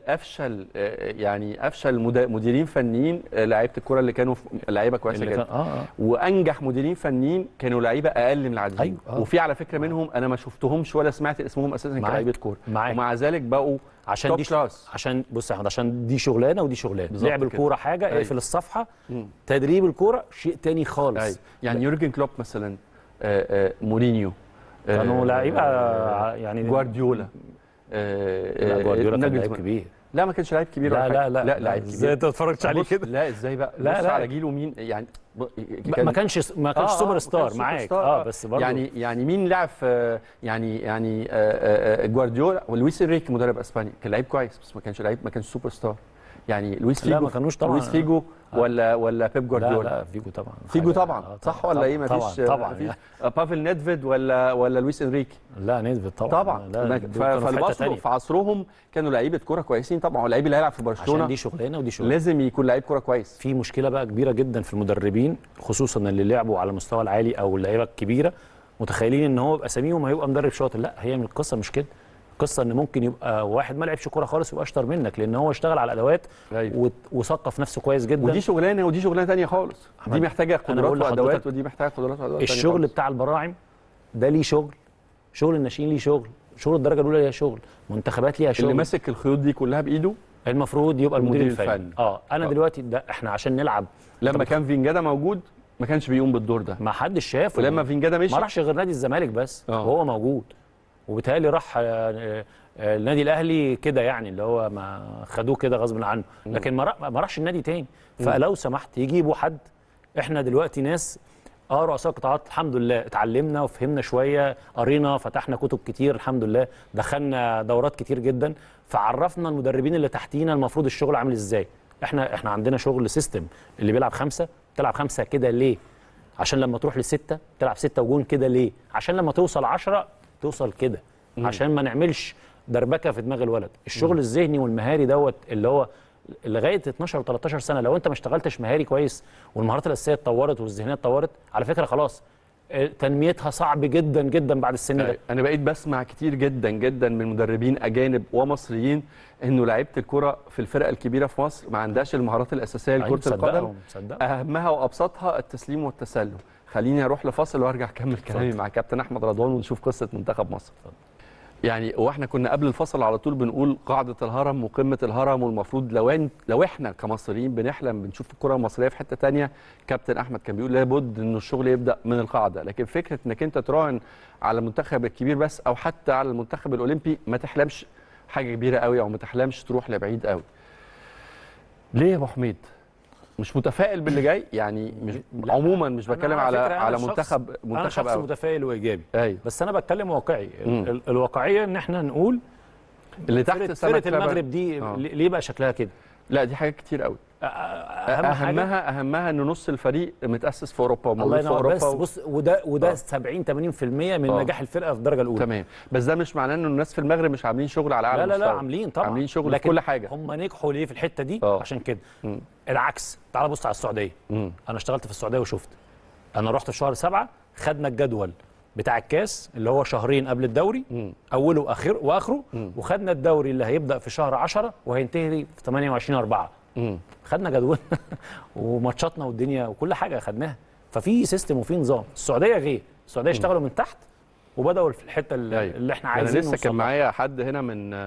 افشل مديرين فنيين لعيبه الكوره اللي كانوا لعيبه كويسه جدا. وانجح مديرين فنيين كانوا لعيبه اقل من العاديين. وفي على فكره منهم انا ما شفتهمش ولا سمعت اسمهم اساسا كلاعيبه كوره، ومع ذلك بقوا عشان دي عشان بص يا احمد، عشان دي شغلانه ودي شغلانه. لعب الكوره حاجه، اقفل الصفحه. تدريب الكوره شيء تاني خالص. يعني يورجن كلوب مثلا، مورينيو كانوا لعيبه يعني. جوارديولا لا جوارديولا كان لعيب كبير. لا ما كانش لعيب كبير. لا لعيب كبير. ازاي انت ما اتفرجتش عليه كده؟ لا ازاي بقى؟ بص على جيله مين يعني. ما كانش سوبر ستار معاك. بس برضه يعني مين لعب في يعني جوارديولا ولويس انريكي مدرب اسبانيا كان لعيب كويس، بس ما كانش سوبر ستار. يعني لويس فيجو؟ لا ما كانوش طبعا. لويس فيجو ولا بيب جوارديولا؟ لا فيجو طبعا. فيجو طبعا صح ولا ايه؟ طبعا طبعا. بافل نيدفيد ولا لويس انريكي؟ لا نيدفيد طبعا. طبعا. فالبصروا في عصرهم كانوا لعيبه كوره كويسين طبعا، واللعيب اللي هيلعب في برشلونه عشان دي شغلانه ودي شغلانه لازم يكون لعيب كوره كويس. في مشكله بقى كبيره جدا في المدربين، خصوصا اللي لعبوا على المستوى العالي او اللعيبه الكبيره، متخيلين ان هو اساميهم هيبقى مدرب شاطر. لا، هي من القصه مش كده. القصه ان ممكن يبقى واحد ما لعبش كوره خالص ويبقى اشطر منك، لان هو اشتغل على الادوات وثقف نفسه كويس جدا. ودي شغلانه ودي شغلانه ثانيه خالص. دي محتاجه قدرات وادوات ودي محتاجه قدرات وادوات. الشغل بتاع البراعم ده ليه شغل الناشئين ليه شغل الدرجه الاولى ليها شغل، منتخبات ليها شغل. اللي ماسك الخيوط دي كلها بايده المفروض يبقى المدير الفني. انا دلوقتي ده احنا عشان نلعب. لما كان فينجادا موجود ما كانش بيقوم بالدور ده، ما حدش شافه. ولما فينجادا مشي ما راحش غير نادي الزمالك بس وهو موجود، وبالتالي راح النادي الاهلي كده، يعني اللي هو ما خدوه كده غصب عنه، لكن ما راحش النادي تاني. فلو سمحت يجيبوا حد. احنا دلوقتي ناس رؤساء قطاعات الحمد لله، اتعلمنا وفهمنا شويه، قرينا، فتحنا كتب كتير الحمد لله، دخلنا دورات كتير جدا، فعرفنا المدربين اللي تحتينا المفروض الشغل عامل ازاي. احنا عندنا شغل سيستم. اللي بيلعب 5 تلعب 5 كده ليه؟ عشان لما تروح ل6 تلعب 6 وجون كده ليه؟ عشان لما توصل 10 توصل كده، عشان ما نعملش دربكه في دماغ الولد. الشغل الذهني والمهاري دوت اللي هو لغايه 12 و13 سنه، لو انت ما اشتغلتش مهاري كويس والمهارات الاساسيه اتطورت والذهنيه اتطورت، على فكره خلاص تنميتها صعب جدا جدا بعد السن ده. انا بقيت بسمع كتير جدا جدا من مدربين اجانب ومصريين انه لعيبه الكره في الفرق الكبيره في مصر ما عندهاش المهارات الاساسيه لكره القدم. اهمها وابسطها التسليم والتسلم. خليني اروح لفاصل وارجع اكمل كلامي مع كابتن احمد رضوان ونشوف قصه منتخب مصر. يعني واحنا كنا قبل الفصل على طول بنقول قاعده الهرم وقمه الهرم، والمفروض لو احنا كمصريين بنحلم بنشوف الكره المصريه في حته ثانيه، كابتن احمد كان بيقول لابد انه الشغل يبدا من القاعده. لكن فكره انك انت تراهن على المنتخب الكبير بس او حتى على المنتخب الاولمبي، ما تحلمش حاجه كبيره قوي او ما تحلمش تروح لبعيد قوي. ليه يا ابو حميد؟ مش متفائل باللي جاي؟ يعني مش عموما مش بتكلم على منتخب انا شخص أوي. متفائل وايجابي. أيوه. بس انا بتكلم واقعي. الواقعيه ان احنا نقول اللي تحت فرقه المغرب دي ليه بقى شكلها كده؟ لا دي حاجات كتير قوي. اهمها ان نص الفريق متاسس في اوروبا وموجود في اوروبا. بص وده 70 80% من نجاح الفرقه في الدرجه الاولى. تمام. بس ده مش معناه ان الناس في المغرب مش عاملين شغل على اعلى مستوى. لا عاملين طبعا، عاملين شغل في كل حاجه. هم نجحوا ليه في الحته دي؟ عشان كده. العكس، تعال بص على السعوديه. انا اشتغلت في السعوديه وشفت. انا رحت في شهر 7 خدنا الجدول بتاع الكاس اللي هو شهرين قبل الدوري، اوله واخره، وخدنا الدوري اللي هيبدا في شهر 10 وهينتهي في 28/4. خدنا جدولنا وماتشاتنا والدنيا وكل حاجه خدناها. ففي سيستم وفي نظام. السعوديه غير، السعوديه اشتغلوا من تحت وبداوا في الحته اللي احنا عايزين نوصل. انا لسه كان معايا حد هنا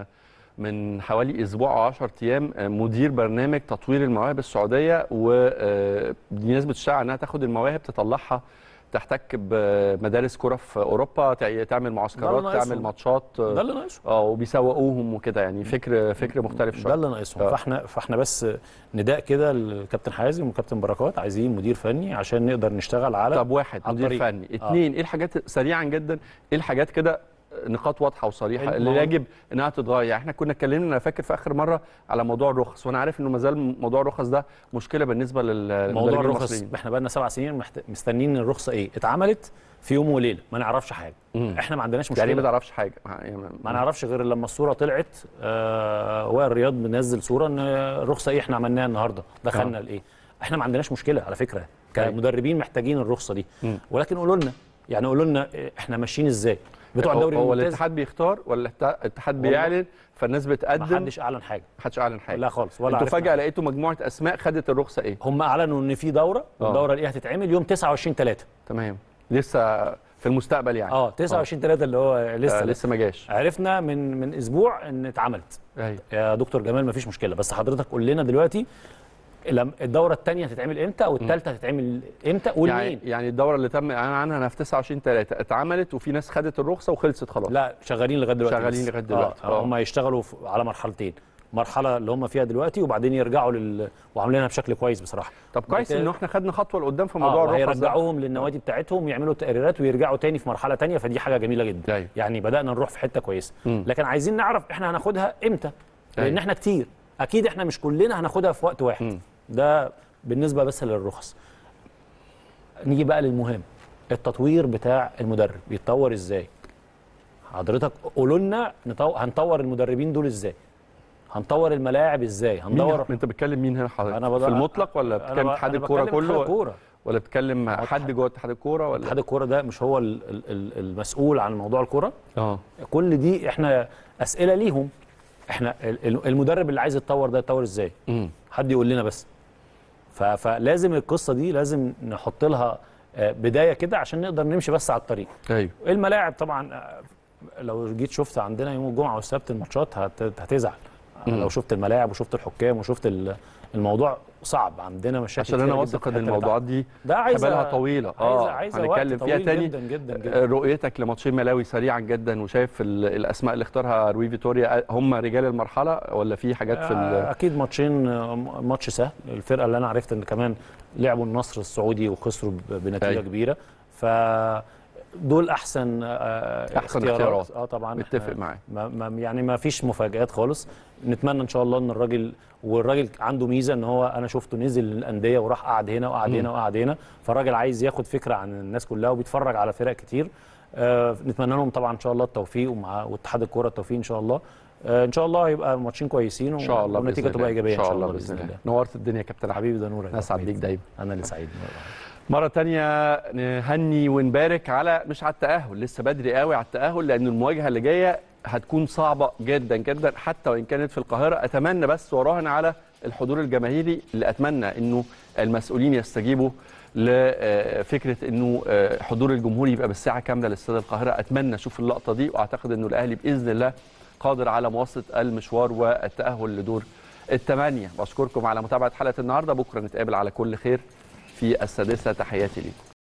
من حوالي اسبوع او 10 ايام، مدير برنامج تطوير المواهب السعوديه، ودي ناس بتشتغل انها تاخد المواهب تطلعها تحتك بمدارس كره في اوروبا، تعمل معسكرات، تعمل ماتشات. ده اللي ناقصهم. وبيسوقوهم وكده، يعني فكر مختلف شويه. ده اللي ناقصهم. فاحنا بس نداء كده للكابتن حازم وكابتن بركات، عايزين مدير فني عشان نقدر نشتغل على. طب واحد مدير فني، 2 ايه الحاجات سريعا جدا، ايه الحاجات كده نقاط واضحه وصريحه اللي يجب انها تتغير؟ يعني احنا كنا اتكلمنا، انا فاكر في اخر مره، على موضوع الرخص، وانا عارف انه ما زال موضوع الرخص ده مشكله بالنسبه موضوع الرخص. احنا بقى لنا 7 سنين مستنيين الرخصه اتعملت في يوم وليله، ما نعرفش حاجه. احنا ما عندناش مشكله. يعني ما نعرفش حاجه، ما نعرفش غير لما الصوره طلعت. وائل رياض منزل صوره ان الرخصه احنا عملناها النهارده، دخلنا لايه. احنا ما عندناش مشكله على فكره، كمدربين محتاجين الرخصه دي، ولكن قولوا لنا احنا ماشيين ازاي. بتوع الدوري هو الاتحاد بيختار ولا الاتحاد بيعلن فالناس بتقدم؟ ما حدش اعلن حاجه. لا خالص. ولا انتوا فجاه لقيتوا مجموعه اسماء خدت الرخصه ايه؟ هم اعلنوا ان في دوره، والدوره دي هتتعمل يوم 29/3. تمام. لسه في المستقبل يعني. 29/3 اللي هو لسه ما جاش. عرفنا من اسبوع ان اتعملت. يا دكتور جمال ما فيش مشكله، بس حضرتك قول لنا دلوقتي الدوره الثانيه هتتعمل امتى والثالثه هتتعمل امتى والمين؟ يعني الدوره اللي تم اعلان عنها انا في 29/3 اتعملت وفي ناس خدت الرخصه وخلصت خلاص. لا شغالين لغايه دلوقتي. هم يشتغلوا على مرحلتين، مرحله اللي هم فيها دلوقتي وبعدين يرجعوا وعاملينها بشكل كويس بصراحه. طب كويس ان احنا خدنا خطوه لقدام في موضوع الرخص. هيرجعوهم للنوادي بتاعتهم يعملوا تقريرات ويرجعوا تاني في مرحله ثانيه، فدي حاجه جميله جدا. يعني بدانا نروح في حته كويسه، لكن عايزين نعرف احنا هناخدها امتى، لان احنا كتير. اكيد احنا مش كلنا هناخدها في وقت واحد. ده بالنسبه بس للرخص. نيجي بقى للمهم، التطوير بتاع المدرب بيتطور ازاي؟ حضرتك قولوا لنا هنطور المدربين دول ازاي؟ هنطور الملاعب ازاي؟ هندور. انت بتتكلم مين هنا حضرتك؟ أنا في المطلق ولا بتتكلم اتحاد الكوره كله؟ ولا بتتكلم حد جوه اتحاد الكوره ولا؟ اتحاد الكوره ده مش هو المسؤول عن موضوع الكوره؟ كل دي احنا اسئله ليهم. احنا المدرب اللي عايز يتطور ده يتطور ازاي؟ حد يقول لنا بس. فلازم القصه دي لازم نحط لها بدايه كده عشان نقدر نمشي بس على الطريق. ايوه. الملاعب طبعا لو جيت شفت عندنا يوم الجمعه والسبت الماتشات هتزعل. لو شفت الملاعب وشفت الحكام وشفت الموضوع صعب، عندنا مشاكل عشان انا واثق ان الموضوعات دي حبالها طويله. عايزه هنتكلم فيها تاني جدا جدا جدا. رؤيتك لماتشين ملاوي سريعا جدا، وشايف الاسماء اللي اختارها روي فيتوريا هم رجال المرحله ولا في حاجات في اكيد ماتش سهل. الفرقه اللي انا عرفت ان كمان لعبوا النصر السعودي وخسروا بنتيجه كبيره، دول احسن اختيارات. طبعا متفق معاك. يعني ما فيش مفاجآت خالص. نتمنى ان شاء الله ان والراجل عنده ميزه ان هو انا شفته نزل الانديه وراح قعد هنا وقعد هنا وقعد هنا، فالراجل عايز ياخد فكره عن الناس كلها وبيتفرج على فرق كتير. نتمنى لهم طبعا ان شاء الله التوفيق واتحاد الكوره التوفيق ان شاء الله. ان شاء الله هيبقى ماتشين كويسين ان شاء الله والنتيجه تبقى ايجابيه ان شاء الله باذن الله. نورت الدنيا يا كابتن حبيبي. ده نورك. اسعد بيك دايما. انا اللي سعيد. مرة تانية نهني ونبارك على مش على التأهل، لسه بدري قوي على التأهل، لأن المواجهة اللي جاية هتكون صعبة جدا جدا حتى وإن كانت في القاهرة. أتمنى بس وراهن على الحضور الجماهيري اللي أتمنى إنه المسؤولين يستجيبوا لفكرة إنه حضور الجمهور يبقى بالساعة كاملة لاستاد القاهرة. أتمنى أشوف اللقطة دي، وأعتقد إنه الأهلي بإذن الله قادر على مواصلة المشوار والتأهل لدور الثمانية. بشكركم على متابعة حلقة النهاردة. بكرة نتقابل على كل خير في السادسة. تحياتي ليكم.